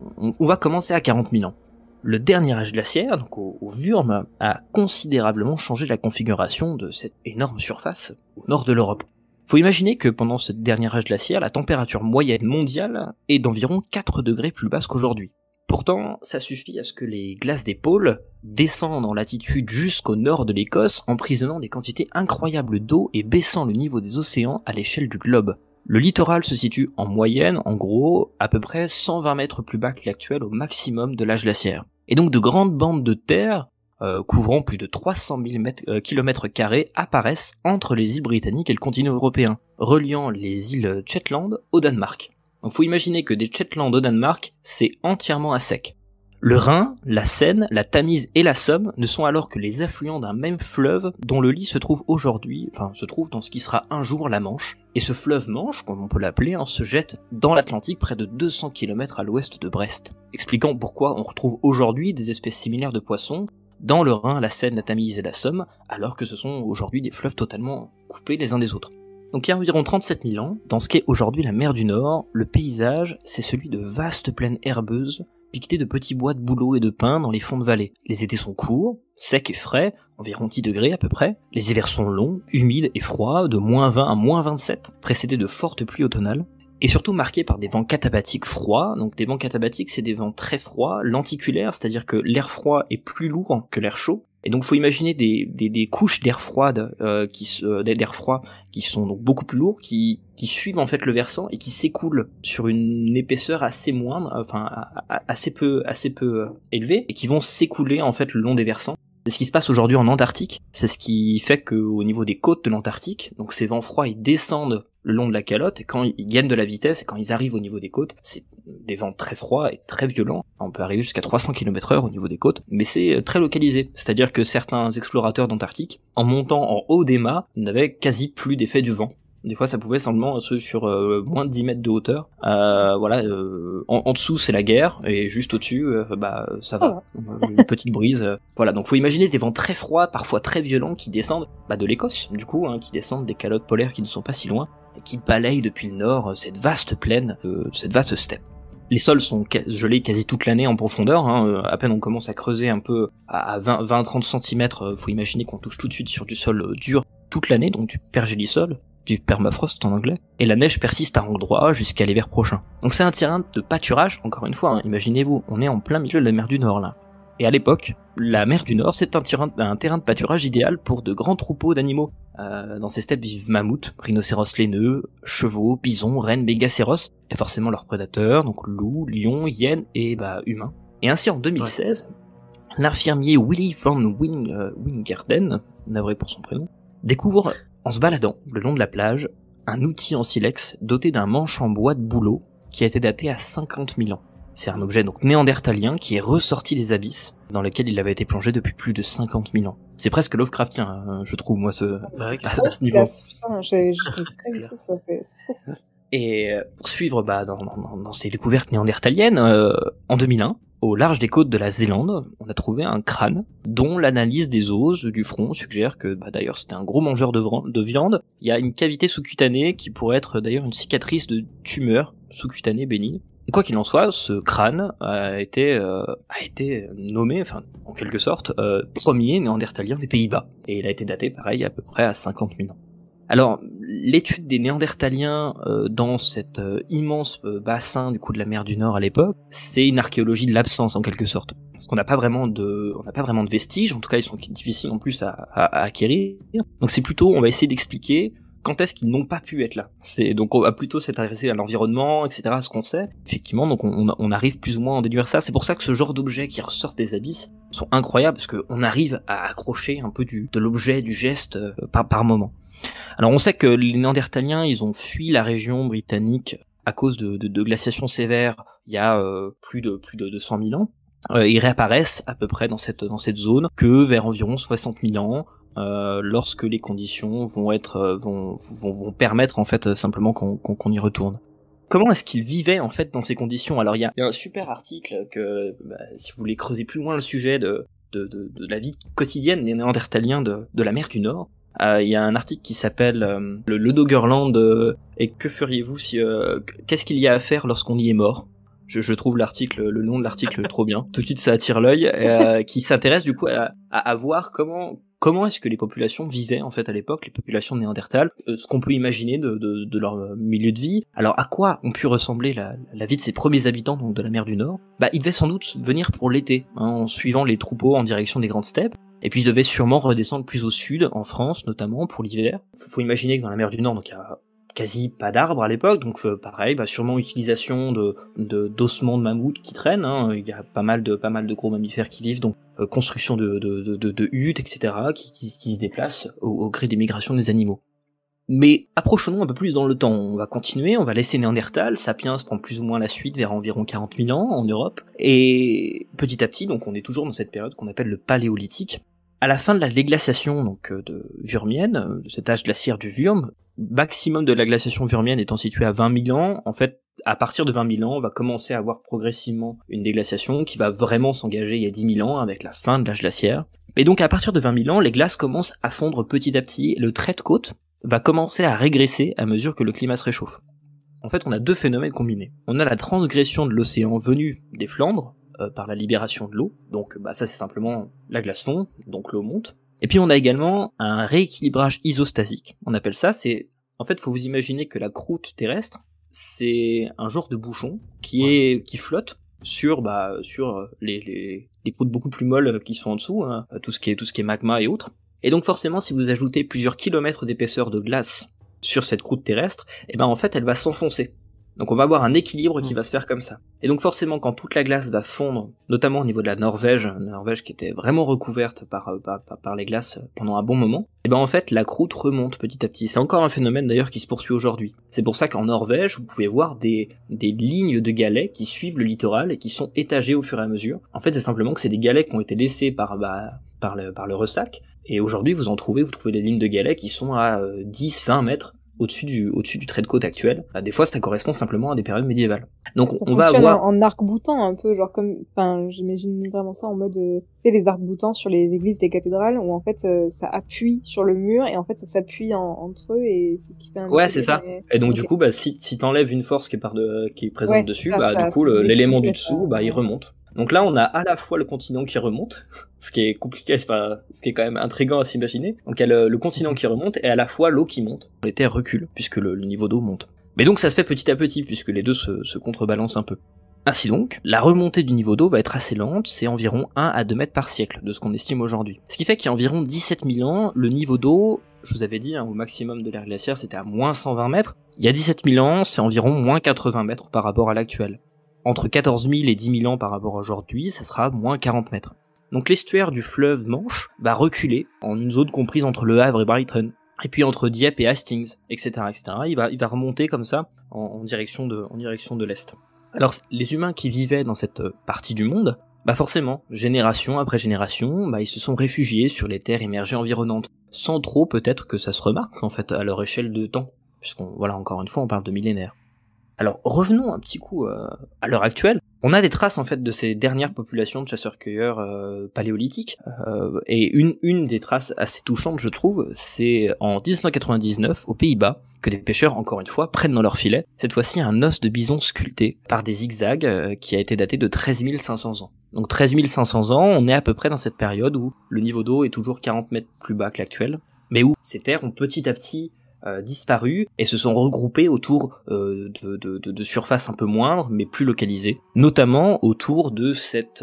va commencer à 40 000 ans. Le dernier âge glaciaire, donc au Würm, a considérablement changé la configuration de cette énorme surface au nord de l'Europe. Faut imaginer que pendant ce dernier âge glaciaire, la température moyenne mondiale est d'environ 4 degrés plus basse qu'aujourd'hui. Pourtant, ça suffit à ce que les glaces des pôles descendent en latitude jusqu'au nord de l'Écosse, emprisonnant des quantités incroyables d'eau et baissant le niveau des océans à l'échelle du globe. Le littoral se situe en moyenne, en gros, à peu près 120 mètres plus bas que l'actuel au maximum de l'âge glaciaire. Et donc de grandes bandes de terre, couvrant plus de 300 000 km² apparaissent entre les îles britanniques et le continent européen, reliant les îles Shetland au Danemark. Donc faut imaginer que des Shetland au Danemark, c'est entièrement à sec. Le Rhin, la Seine, la Tamise et la Somme ne sont alors que les affluents d'un même fleuve dont le lit se trouve dans ce qui sera un jour la Manche. Et ce fleuve Manche, comme on peut l'appeler, se jette dans l'Atlantique près de 200 km à l'ouest de Brest. Expliquant pourquoi on retrouve aujourd'hui des espèces similaires de poissons dans le Rhin, la Seine, la Tamise et la Somme, alors que ce sont aujourd'hui des fleuves totalement coupés les uns des autres. Donc il y a environ 37 000 ans, dans ce qu'est aujourd'hui la mer du Nord, le paysage, c'est celui de vastes plaines herbeuses, piquetées de petits bois de bouleaux et de pins dans les fonds de vallée. Les étés sont courts, secs et frais, environ 10 degrés à peu près. Les hivers sont longs, humides et froids, de -20 à -27, précédés de fortes pluies automnales. Et surtout marqués par des vents catabatiques froids. Donc des vents catabatiques, c'est des vents très froids, lenticulaires, c'est-à-dire que l'air froid est plus lourd que l'air chaud. Et donc, faut imaginer des couches d'air froide, d'air froid, qui sont donc beaucoup plus lourds, qui suivent en fait le versant et qui s'écoulent sur une épaisseur assez moindre, enfin assez peu élevée, et qui vont s'écouler en fait le long des versants. C'est ce qui se passe aujourd'hui en Antarctique. C'est ce qui fait qu'au niveau des côtes de l'Antarctique, donc ces vents froids, ils descendent le long de la calotte, et quand ils gagnent de la vitesse, et quand ils arrivent au niveau des côtes, c'est des vents très froids et très violents. On peut arriver jusqu'à 300 km/h au niveau des côtes, mais c'est très localisé. C'est-à-dire que certains explorateurs d'Antarctique, en montant en haut des mâts, n'avaient quasi plus d'effet du vent. Des fois, ça pouvait simplement être sur moins de 10 mètres de hauteur. En dessous, c'est la guerre, et juste au-dessus, ça va. Une petite brise. Voilà, donc faut imaginer des vents très froids, parfois très violents, qui descendent de l'Écosse, du coup, qui descendent des calottes polaires qui ne sont pas si loin, et qui balayent depuis le nord cette vaste plaine, cette vaste steppe. Les sols sont gelés quasi toute l'année en profondeur, à peine on commence à creuser un peu à 20-30 cm, faut imaginer qu'on touche tout de suite sur du sol dur toute l'année, donc du pergélisol, du permafrost en anglais, et la neige persiste par endroits jusqu'à l'hiver prochain. Donc c'est un terrain de pâturage, encore une fois, imaginez-vous, on est en plein milieu de la mer du Nord là. Et à l'époque, la mer du Nord, c'est un terrain de pâturage idéal pour de grands troupeaux d'animaux. Dans ces steppes vivent mammouths, rhinocéros laineux, chevaux, bisons, rennes, mégacéros, et forcément leurs prédateurs, donc loups, lions, hyènes et humains. Et ainsi en 2016, l'infirmier Willy van Wingerden, navré pour son prénom, découvre, en se baladant le long de la plage, un outil en silex doté d'un manche en bois de bouleau qui a été daté à 50 000 ans. C'est un objet donc néandertalien qui est ressorti des abysses dans lesquels il avait été plongé depuis plus de 50 000 ans. C'est presque Lovecraftien, je trouve, moi, à ce niveau. Putain, j'ai très du tout, ça fait... Et pour suivre dans ces découvertes néandertaliennes, en 2001, au large des côtes de la Zélande, on a trouvé un crâne dont l'analyse des os du front suggère que d'ailleurs c'était un gros mangeur de viande. Il y a une cavité sous-cutanée qui pourrait être d'ailleurs une cicatrice de tumeur sous-cutanée bénigne. Et quoi qu'il en soit, ce crâne a été nommé, enfin en quelque sorte, premier néandertalien des Pays-Bas. Et il a été daté pareil à peu près à 50 000 ans. Alors, l'étude des néandertaliens dans cet immense bassin du coup de la mer du Nord à l'époque, c'est une archéologie de l'absence en quelque sorte, parce qu'on n'a pas vraiment de vestiges. En tout cas, ils sont difficiles en plus à acquérir. Donc c'est plutôt, on va essayer d'expliquer quand est-ce qu'ils n'ont pas pu être là. Donc on va plutôt s'intéresser à l'environnement, etc., à ce qu'on sait. Effectivement, donc on arrive plus ou moins à en déduire ça. C'est pour ça que ce genre d'objets qui ressortent des abysses sont incroyables, parce qu'on arrive à accrocher un peu de l'objet, du geste par moment. Alors on sait que les Néandertaliens, ils ont fui la région britannique à cause de glaciations sévères il y a plus de 100 000 ans. Ils réapparaissent à peu près dans cette zone que vers environ 60 000 ans, lorsque les conditions vont permettre en fait simplement qu'on y retourne. Comment est-ce qu'ils vivaient en fait dans ces conditions? Alors il y a un super article que si vous voulez creuser plus loin le sujet de la vie quotidienne des Néandertaliens de la mer du Nord. Il y a un article qui s'appelle le Doggerland et que feriez-vous si qu'est-ce qu'il y a à faire lorsqu'on y est mort? Je trouve le nom de l'article trop bien. Tout de suite ça attire l'œil, qui s'intéresse du coup à voir comment est-ce que les populations vivaient en fait à l'époque, les populations néandertales, ce qu'on peut imaginer de leur milieu de vie. Alors à quoi ont pu ressembler la vie de ces premiers habitants donc de la mer du Nord? Ils devaient sans doute venir pour l'été, en suivant les troupeaux en direction des grandes steppes. Et puis ils devaient sûrement redescendre plus au sud, en France notamment, pour l'hiver. Faut imaginer que dans la mer du Nord, donc il y a quasi pas d'arbres à l'époque, donc pareil, sûrement utilisation d'ossements de mammouth qui traînent, il y a pas mal de gros mammifères qui vivent, donc construction de huttes, etc., qui se déplacent au gré des migrations des animaux. Mais approchons-nous un peu plus dans le temps, on va continuer, on va laisser Néandertal, Sapiens prend plus ou moins la suite vers environ 40 000 ans en Europe, et petit à petit, donc on est toujours dans cette période qu'on appelle le Paléolithique. À la fin de la déglaciation donc de Vurmienne, de cet âge glaciaire du Wurm, maximum de la glaciation Vurmienne étant situé à 20 000 ans, en fait, à partir de 20 000 ans, on va commencer à avoir progressivement une déglaciation qui va vraiment s'engager il y a 10 000 ans avec la fin de l'âge glaciaire. Et donc à partir de 20 000 ans, les glaces commencent à fondre petit à petit, et le trait de côte va commencer à régresser à mesure que le climat se réchauffe. En fait, on a deux phénomènes combinés. On a la transgression de l'océan venu des Flandres, par la libération de l'eau, donc ça c'est simplement la glace fond, donc l'eau monte. Et puis on a également un rééquilibrage isostasique, on appelle ça, en fait faut vous imaginer que la croûte terrestre, c'est un genre de bouchon qui flotte sur les croûtes beaucoup plus molles qui sont en dessous, hein, tout ce qui est magma et autres. Et donc forcément, si vous ajoutez plusieurs kilomètres d'épaisseur de glace sur cette croûte terrestre, et ben en fait elle va s'enfoncer. Donc on va avoir un équilibre qui va se faire comme ça. Et donc forcément, quand toute la glace va fondre, notamment au niveau de la Norvège qui était vraiment recouverte par les glaces pendant un bon moment, et ben en fait la croûte remonte petit à petit. C'est encore un phénomène d'ailleurs qui se poursuit aujourd'hui. C'est pour ça qu'en Norvège, vous pouvez voir des lignes de galets qui suivent le littoral et qui sont étagés au fur et à mesure. En fait, c'est simplement que c'est des galets qui ont été laissés par le ressac. Et aujourd'hui, vous trouvez des lignes de galets qui sont à 10-20 mètres au-dessus du trait de côte actuel. Des fois, ça correspond simplement à des périodes médiévales. Donc, Ça on va avoir en arc-boutant un peu, genre comme, enfin, j'imagine vraiment ça en mode, tu sais, les arcs-boutants sur les églises des cathédrales où en fait ça appuie sur le mur et en fait ça s'appuie entre eux et c'est ce qui fait un. Ouais, c'est ça. Et donc okay. Du coup, si t'enlèves une force qui est présente dessus, ça, du coup l'élément du dessous, il remonte. Donc là, on a à la fois le continent qui remonte, ce qui est compliqué, ce qui est quand même intriguant à s'imaginer. Donc il y a le continent qui remonte et à la fois l'eau qui monte. Les terres reculent puisque le niveau d'eau monte. Mais donc ça se fait petit à petit puisque les deux se contrebalancent un peu. Ainsi donc, la remontée du niveau d'eau va être assez lente, c'est environ 1 à 2 mètres par siècle de ce qu'on estime aujourd'hui. Ce qui fait qu'il y a environ 17 000 ans, le niveau d'eau, je vous avais dit, au maximum de l'ère glaciaire c'était à moins 120 mètres. Il y a 17 000 ans, c'est environ moins 80 mètres par rapport à l'actuel. Entre 14 000 et 10 000 ans par rapport à aujourd'hui, ça sera moins 40 mètres. Donc l'estuaire du fleuve Manche va reculer en une zone comprise entre Le Havre et Brighton. Et puis entre Dieppe et Hastings, etc., etc. Il va remonter comme ça en direction de l'est. Alors les humains qui vivaient dans cette partie du monde, forcément, génération après génération, ils se sont réfugiés sur les terres émergées environnantes, sans trop peut-être que ça se remarque en fait à leur échelle de temps, encore une fois, on parle de millénaires. Alors revenons un petit coup à l'heure actuelle. On a des traces en fait de ces dernières populations de chasseurs-cueilleurs paléolithiques et une des traces assez touchantes, je trouve, c'est en 1999 aux Pays-Bas que des pêcheurs encore une fois prennent dans leur filet cette fois-ci un os de bison sculpté par des zigzags qui a été daté de 13 500 ans. Donc 13 500 ans, on est à peu près dans cette période où le niveau d'eau est toujours 40 mètres plus bas que l'actuel, mais où ces terres ont petit à petit disparu et se sont regroupés autour de surfaces un peu moindres mais plus localisées, notamment autour de cette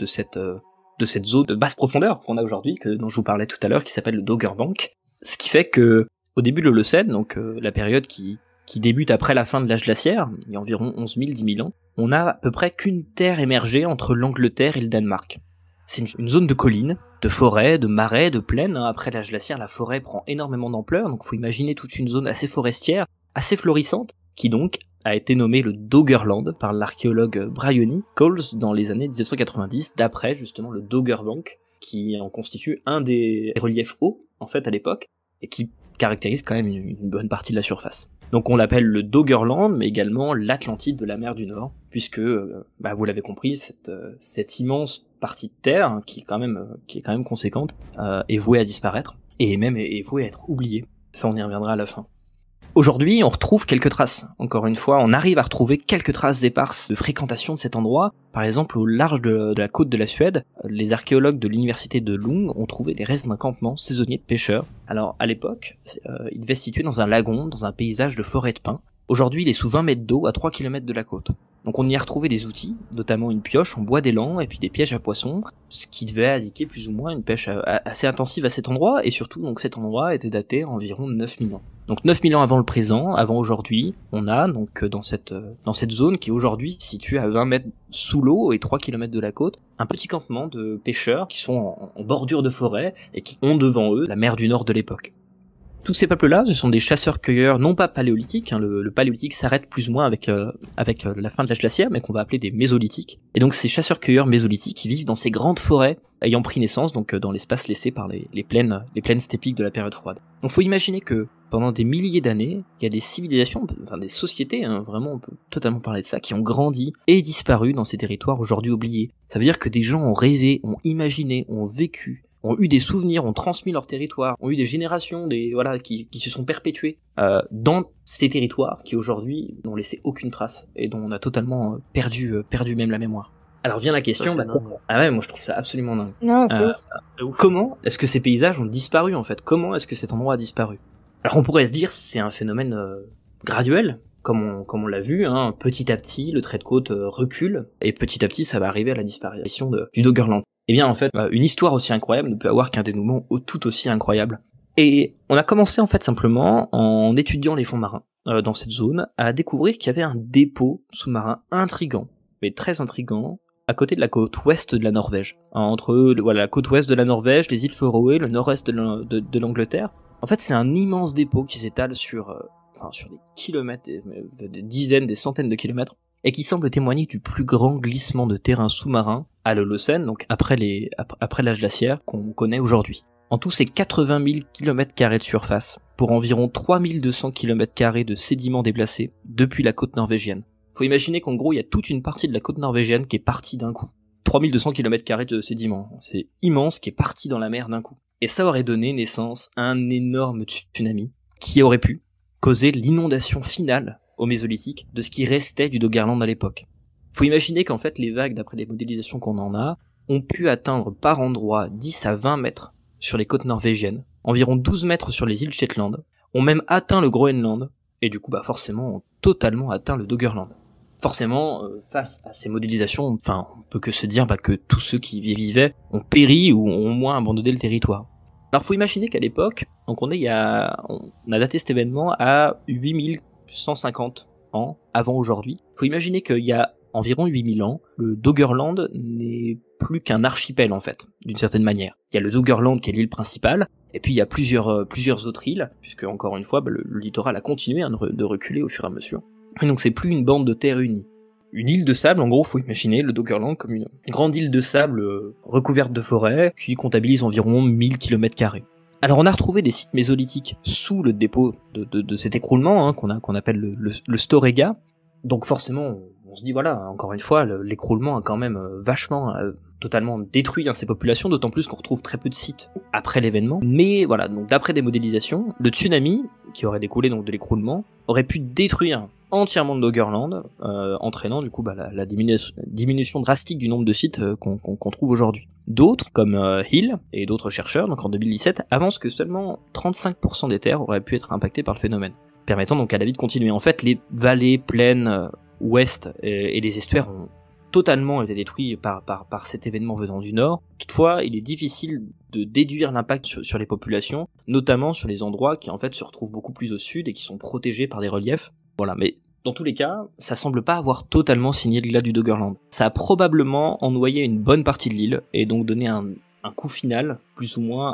zone de basse profondeur qu'on a aujourd'hui, dont je vous parlais tout à l'heure, qui s'appelle le Dogger Bank. Ce qui fait que au début de l'Holocène, donc la période qui débute après la fin de l'âge glaciaire, il y a environ 11 000, 10 000 ans, on a à peu près qu'une terre émergée entre l'Angleterre et le Danemark. C'est une zone de collines, de forêts, de marais, de plaines. Après l'âge glaciaire, la forêt prend énormément d'ampleur, donc faut imaginer toute une zone assez forestière, assez florissante, qui donc a été nommée le Doggerland par l'archéologue Bryony Coles dans les années 1990, d'après justement le Dogger Bank, qui en constitue un des reliefs hauts, en fait, à l'époque, et qui caractérise quand même une bonne partie de la surface. Donc on l'appelle le Doggerland, mais également l'Atlantide de la mer du Nord, puisque, vous l'avez compris, cette immense partie de terre, qui est quand même conséquente, est vouée à disparaître, et même est vouée à être oubliée. Ça, on y reviendra à la fin. Aujourd'hui, on retrouve quelques traces. Encore une fois, on arrive à retrouver quelques traces éparses de fréquentation de cet endroit. Par exemple, au large de la côte de la Suède, les archéologues de l'université de Lund ont trouvé des restes d'un campement saisonnier de pêcheurs. Alors, à l'époque, il devait se situer dans un lagon, dans un paysage de forêt de pins. Aujourd'hui, il est sous 20 mètres d'eau à 3 km de la côte. Donc on y a retrouvé des outils, notamment une pioche en bois d'élan et puis des pièges à poissons, ce qui devait indiquer plus ou moins une pêche assez intensive à cet endroit, et surtout donc cet endroit était daté à environ 9000 ans. Donc 9000 ans avant le présent, avant aujourd'hui, on a donc dans cette zone qui est aujourd'hui située à 20 mètres sous l'eau et 3 km de la côte, un petit campement de pêcheurs qui sont en bordure de forêt et qui ont devant eux la mer du Nord de l'époque. Tous ces peuples-là, ce sont des chasseurs-cueilleurs, non pas paléolithiques, le paléolithique s'arrête plus ou moins avec la fin de l'âge glaciaire, mais qu'on va appeler des mésolithiques. Et donc ces chasseurs-cueilleurs mésolithiques qui vivent dans ces grandes forêts ayant pris naissance donc dans l'espace laissé par les plaines steppiques de la période froide. Donc faut imaginer que pendant des milliers d'années, il y a des civilisations, des sociétés, vraiment on peut totalement parler de ça, qui ont grandi et disparu dans ces territoires aujourd'hui oubliés. Ça veut dire que des gens ont rêvé, ont imaginé, ont vécu, ont eu des souvenirs, ont transmis leur territoire, ont eu des générations, qui se sont perpétuées dans ces territoires qui aujourd'hui n'ont laissé aucune trace et dont on a totalement perdu même la mémoire. Alors vient la question, moi je trouve ça absolument dingue. Non, c'est comment est-ce que ces paysages ont disparu en fait ? Comment est-ce que cet endroit a disparu ? Alors on pourrait se dire c'est un phénomène graduel, comme on l'a vu, hein, petit à petit, le trait de côte recule, et petit à petit, ça va arriver à la disparition du Doggerland. Eh bien, en fait, une histoire aussi incroyable ne peut avoir qu'un dénouement tout aussi incroyable. Et on a commencé, en fait, simplement, en étudiant les fonds marins dans cette zone, à découvrir qu'il y avait un dépôt sous-marin intrigant, mais très intrigant, à côté de la côte ouest de la Norvège. Entre la côte ouest de la Norvège, les îles Féroé, le nord-est de l'Angleterre. En fait, c'est un immense dépôt qui s'étale sur des kilomètres, des dizaines, des centaines de kilomètres, et qui semble témoigner du plus grand glissement de terrain sous-marin à l'Holocène, donc après l'âge glaciaire qu'on connaît aujourd'hui. En tout, c'est 80 000 km² de surface, pour environ 3200 km² de sédiments déplacés depuis la côte norvégienne. Faut imaginer qu'en gros, il y a toute une partie de la côte norvégienne qui est partie d'un coup. 3200 km² de sédiments, c'est immense, qui est parti dans la mer d'un coup. Et ça aurait donné naissance à un énorme tsunami qui aurait pu causer l'inondation finale au Mésolithique de ce qui restait du Doggerland à l'époque. Faut imaginer qu'en fait, les vagues, d'après les modélisations qu'on en a, ont pu atteindre par endroits 10 à 20 mètres sur les côtes norvégiennes, environ 12 mètres sur les îles Shetland, ont même atteint le Groenland, et du coup, forcément, ont totalement atteint le Doggerland. Forcément, face à ces modélisations, on peut que se dire que tous ceux qui y vivaient ont péri ou ont au moins abandonné le territoire. Alors, faut imaginer qu'à l'époque, donc on a daté cet événement à 8150 ans avant aujourd'hui. Faut imaginer qu'il y a environ 8000 ans, le Doggerland n'est plus qu'un archipel en fait, d'une certaine manière. Il y a le Doggerland qui est l'île principale, et puis il y a plusieurs autres îles, puisque encore une fois, le littoral a continué de reculer au fur et à mesure. Et donc c'est plus une bande de terre unie. Une île de sable, en gros, faut imaginer le Doggerland comme une grande île de sable recouverte de forêt, qui comptabilise environ 1000 km². Alors on a retrouvé des sites mésolithiques sous le dépôt de cet écroulement, qu'on appelle le Storegga. Donc forcément, on se dit encore une fois, l'écroulement a quand même vachement totalement détruit ces populations, d'autant plus qu'on retrouve très peu de sites après l'événement. Mais voilà, donc d'après des modélisations, le tsunami, qui aurait découlé donc de l'écroulement, aurait pu détruire entièrement le Doggerland, entraînant du coup la diminution drastique du nombre de sites qu'on trouve aujourd'hui. D'autres, comme Hill et d'autres chercheurs, donc en 2017, avancent que seulement 35% des terres auraient pu être impactées par le phénomène, permettant donc à la vie de continuer. En fait, les vallées, plaines, ouest et les estuaires ont totalement été détruits par cet événement venant du nord. Toutefois, il est difficile de déduire l'impact sur les populations, notamment sur les endroits qui en fait se retrouvent beaucoup plus au sud et qui sont protégés par des reliefs. Voilà, mais dans tous les cas, ça semble pas avoir totalement signé l'île du Doggerland. Ça a probablement ennoyé une bonne partie de l'île et donc donné un coup final, plus ou moins,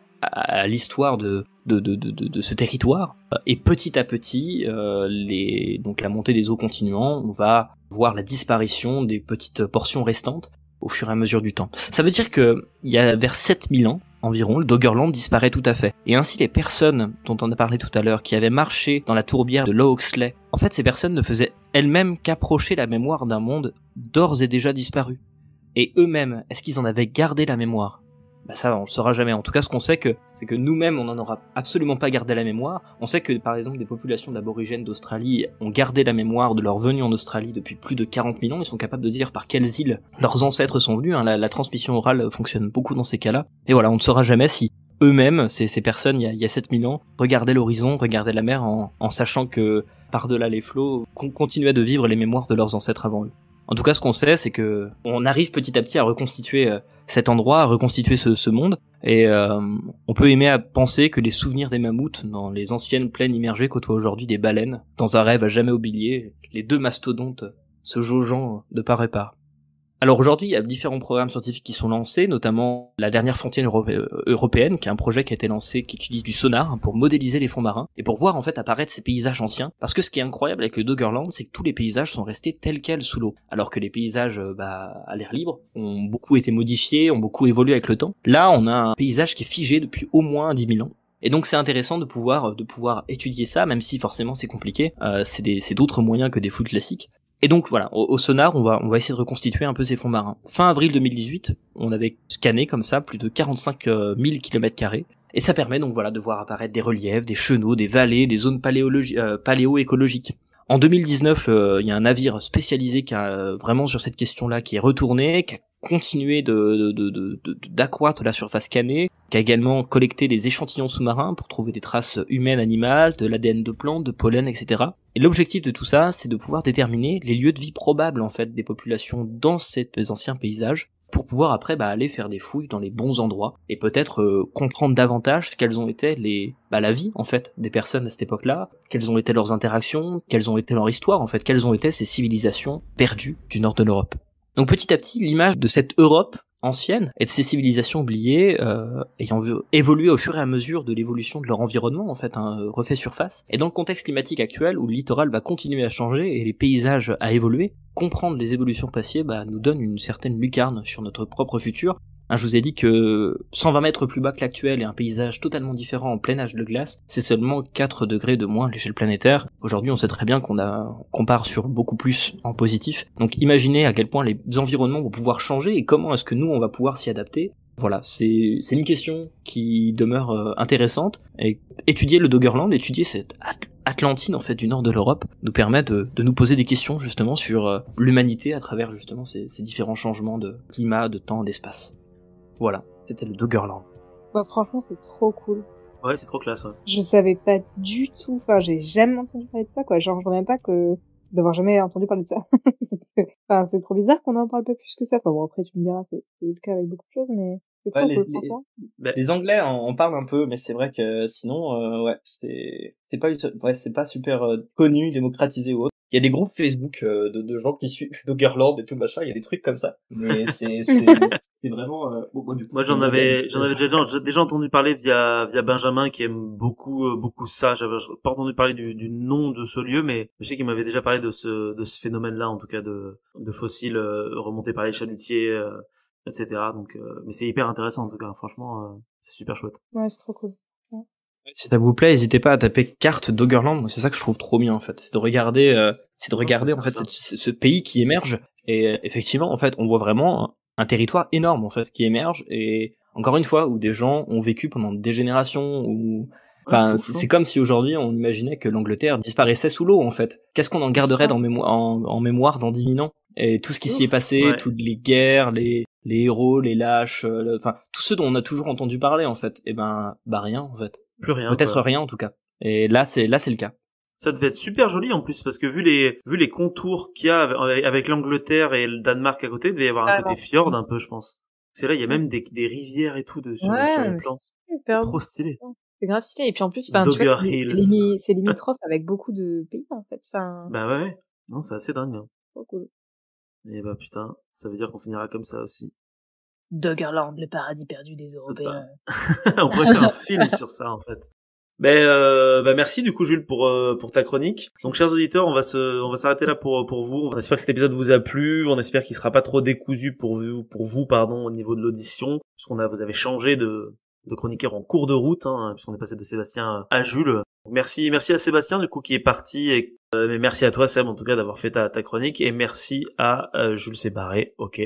à l'histoire de ce territoire. Et petit à petit, donc la montée des eaux continuant, on va voir la disparition des petites portions restantes au fur et à mesure du temps. Ça veut dire que il y a vers 7000 ans environ, le Doggerland disparaît tout à fait. Et ainsi les personnes dont on a parlé tout à l'heure, qui avaient marché dans la tourbière de Lough Oxley, en fait ces personnes ne faisaient elles-mêmes qu'approcher la mémoire d'un monde d'ores et déjà disparu. Et eux-mêmes, est-ce qu'ils en avaient gardé la mémoire ? Ça, on le saura jamais. En tout cas, ce qu'on sait c'est que nous-mêmes, on n'en aura absolument pas gardé la mémoire. On sait que, par exemple, des populations d'aborigènes d'Australie ont gardé la mémoire de leur venue en Australie depuis plus de 40 000 ans. Ils sont capables de dire par quelles îles leurs ancêtres sont venus. La transmission orale fonctionne beaucoup dans ces cas-là. Et voilà, on ne saura jamais si eux-mêmes, ces personnes, il y a 7000 ans, regardaient l'horizon, regardaient la mer en sachant que, par-delà les flots, continuaient de vivre les mémoires de leurs ancêtres avant eux. En tout cas, ce qu'on sait, c'est que on arrive petit à petit à reconstituer cet endroit, à reconstituer ce monde, et on peut aimer à penser que les souvenirs des mammouths dans les anciennes plaines immergées côtoient aujourd'hui des baleines, dans un rêve à jamais oublié, les deux mastodontes se jaugeant de part et part. Alors aujourd'hui, il y a différents programmes scientifiques qui sont lancés, notamment la dernière frontière européenne, qui est un projet qui a été lancé, qui utilise du sonar pour modéliser les fonds marins, et pour voir en fait apparaître ces paysages anciens. Parce que ce qui est incroyable avec le Doggerland, c'est que tous les paysages sont restés tels quels sous l'eau. Alors que les paysages à l'air libre ont beaucoup été modifiés, ont beaucoup évolué avec le temps. Là, on a un paysage qui est figé depuis au moins 10 000 ans. Et donc c'est intéressant de pouvoir étudier ça, même si forcément c'est compliqué. C'est d'autres moyens que des flux classiques. Et donc voilà, au sonar, on va essayer de reconstituer un peu ces fonds marins. Fin avril 2018, on avait scanné comme ça plus de 45 000 km², et ça permet donc de voir apparaître des reliefs, des chenaux, des vallées, des zones paléo-écologiques. En 2019, il y a un navire spécialisé qui a vraiment sur cette question-là, qui est retourné, qui a continué d'accroître la surface scannée, qui a également collecté des échantillons sous-marins pour trouver des traces humaines, animales, de l'ADN de plantes, de pollen, etc. Et l'objectif de tout ça, c'est de pouvoir déterminer les lieux de vie probables en fait des populations dans ces anciens paysages, pour pouvoir après aller faire des fouilles dans les bons endroits et peut-être comprendre davantage quelles ont été la vie en fait des personnes à cette époque-là, quelles ont été leurs interactions, quelles ont été leur histoire en fait, quelles ont été ces civilisations perdues du nord de l'Europe. Donc petit à petit, l'image de cette Europe ancienne et de ces civilisations oubliées ayant évolué au fur et à mesure de l'évolution de leur environnement en fait, refait surface. Et dans le contexte climatique actuel où le littoral va continuer à changer et les paysages à évoluer, comprendre les évolutions passées nous donne une certaine lucarne sur notre propre futur. Je vous ai dit que 120 mètres plus bas que l'actuel et un paysage totalement différent en plein âge de glace, c'est seulement 4 degrés de moins à l'échelle planétaire. Aujourd'hui, on sait très bien qu'on part sur beaucoup plus en positif. Donc imaginez à quel point les environnements vont pouvoir changer et comment est-ce que nous, on va pouvoir s'y adapter. Voilà, c'est une question qui demeure intéressante. Et étudier le Doggerland, étudier cette Atlantide en fait du nord de l'Europe, nous permet de nous poser des questions justement sur l'humanité à travers justement ces différents changements de climat, de temps, d'espace. Voilà, c'était le Doggerland. Franchement, c'est trop cool. Ouais, c'est trop classe, ouais. Je savais pas du tout, j'ai jamais entendu parler de ça, quoi. Genre, je vois même pas d'avoir jamais entendu parler de ça. C'est trop bizarre qu'on en parle pas plus que ça. Après, tu me diras, c'est le cas avec beaucoup de choses, mais c'est trop cool, les Anglais en parlent un peu, mais c'est vrai que sinon, c'est pas super connu, démocratisé ou autre. Il y a des groupes Facebook de gens qui suivent Doggerland et tout machin, il y a des trucs comme ça. Mais c'est vraiment du coup, moi j'en avais déjà entendu parler via Benjamin qui aime beaucoup ça. J'avais pas entendu parler du nom de ce lieu, mais je sais qu'il m'avait déjà parlé de ce phénomène-là, en tout cas de fossiles remontés par les chalutiers, etc. Donc mais c'est hyper intéressant en tout cas, franchement c'est super chouette. Ouais, c'est trop cool. Si ça vous plaît, n'hésitez pas à taper carte Doggerland. Moi, c'est ça que je trouve trop bien en fait. C'est de regarder en fait ce pays qui émerge. Et effectivement, en fait, on voit vraiment un territoire énorme en fait qui émerge. Et encore une fois, où des gens ont vécu pendant des générations. C'est comme si aujourd'hui on imaginait que l'Angleterre disparaissait sous l'eau en fait. Qu'est-ce qu'on en garderait en mémoire dans 10 000 ans? Et tout ce qui s'y est passé, toutes les guerres, les héros, les lâches, tous ceux dont on a toujours entendu parler en fait. Et rien en fait. Plus rien. Peut-être rien en tout cas. Et là c'est le cas. Ça devait être super joli en plus parce que vu les contours qu'il y a avec l'Angleterre et le Danemark à côté, il devait y avoir un côté fjord un peu, je pense. Parce que là il y a même des rivières et tout sur le plan. Super trop stylé. C'est grave stylé et puis en plus tu vois c'est limitrophe avec beaucoup de pays en fait. Ouais. Non, c'est assez dingue. Hein. Trop cool. Et putain, ça veut dire qu'on finira comme ça aussi. Doggerland, le paradis perdu des Européens. On pourrait faire un film sur ça en fait. Merci du coup Jules pour ta chronique. Donc chers auditeurs, on va s'arrêter là pour vous. On espère que cet épisode vous a plu, on espère qu'il sera pas trop décousu pour vous au niveau de l'audition, puisqu'on vous avez changé de chroniqueur en cours de route puisqu'on est passé de Sébastien à Jules. Merci à Sébastien du coup qui est parti mais merci à toi Seb en tout cas d'avoir fait ta chronique et merci à Jules s'est barré. OK.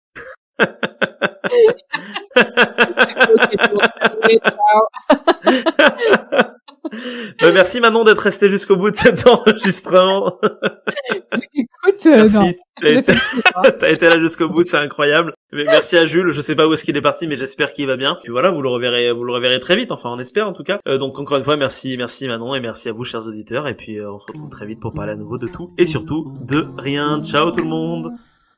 Merci Manon d'être restée jusqu'au bout de cet enregistrement. Écoute, merci, t'as été là jusqu'au bout, c'est incroyable. Mais merci à Jules, je sais pas où est-ce qu'il est parti, mais j'espère qu'il va bien. Puis voilà, vous le reverrez très vite, enfin on espère en tout cas. Donc encore une fois, merci Manon et merci à vous chers auditeurs. Et puis on se retrouve très vite pour parler à nouveau de tout et surtout de rien. Ciao tout le monde.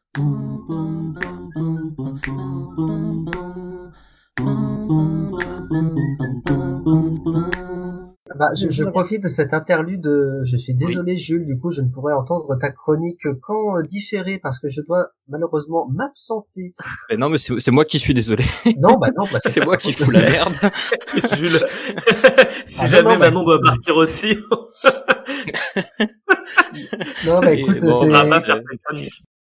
Je profite de cette interlude. Je suis désolé, Jules, du coup, je ne pourrai entendre ta chronique qu'en différé parce que je dois malheureusement m'absenter. Mais non, mais c'est moi qui suis désolé. Non, c'est moi qui fous la merde. Jules, si jamais Manon doit partir aussi. Non, écoute,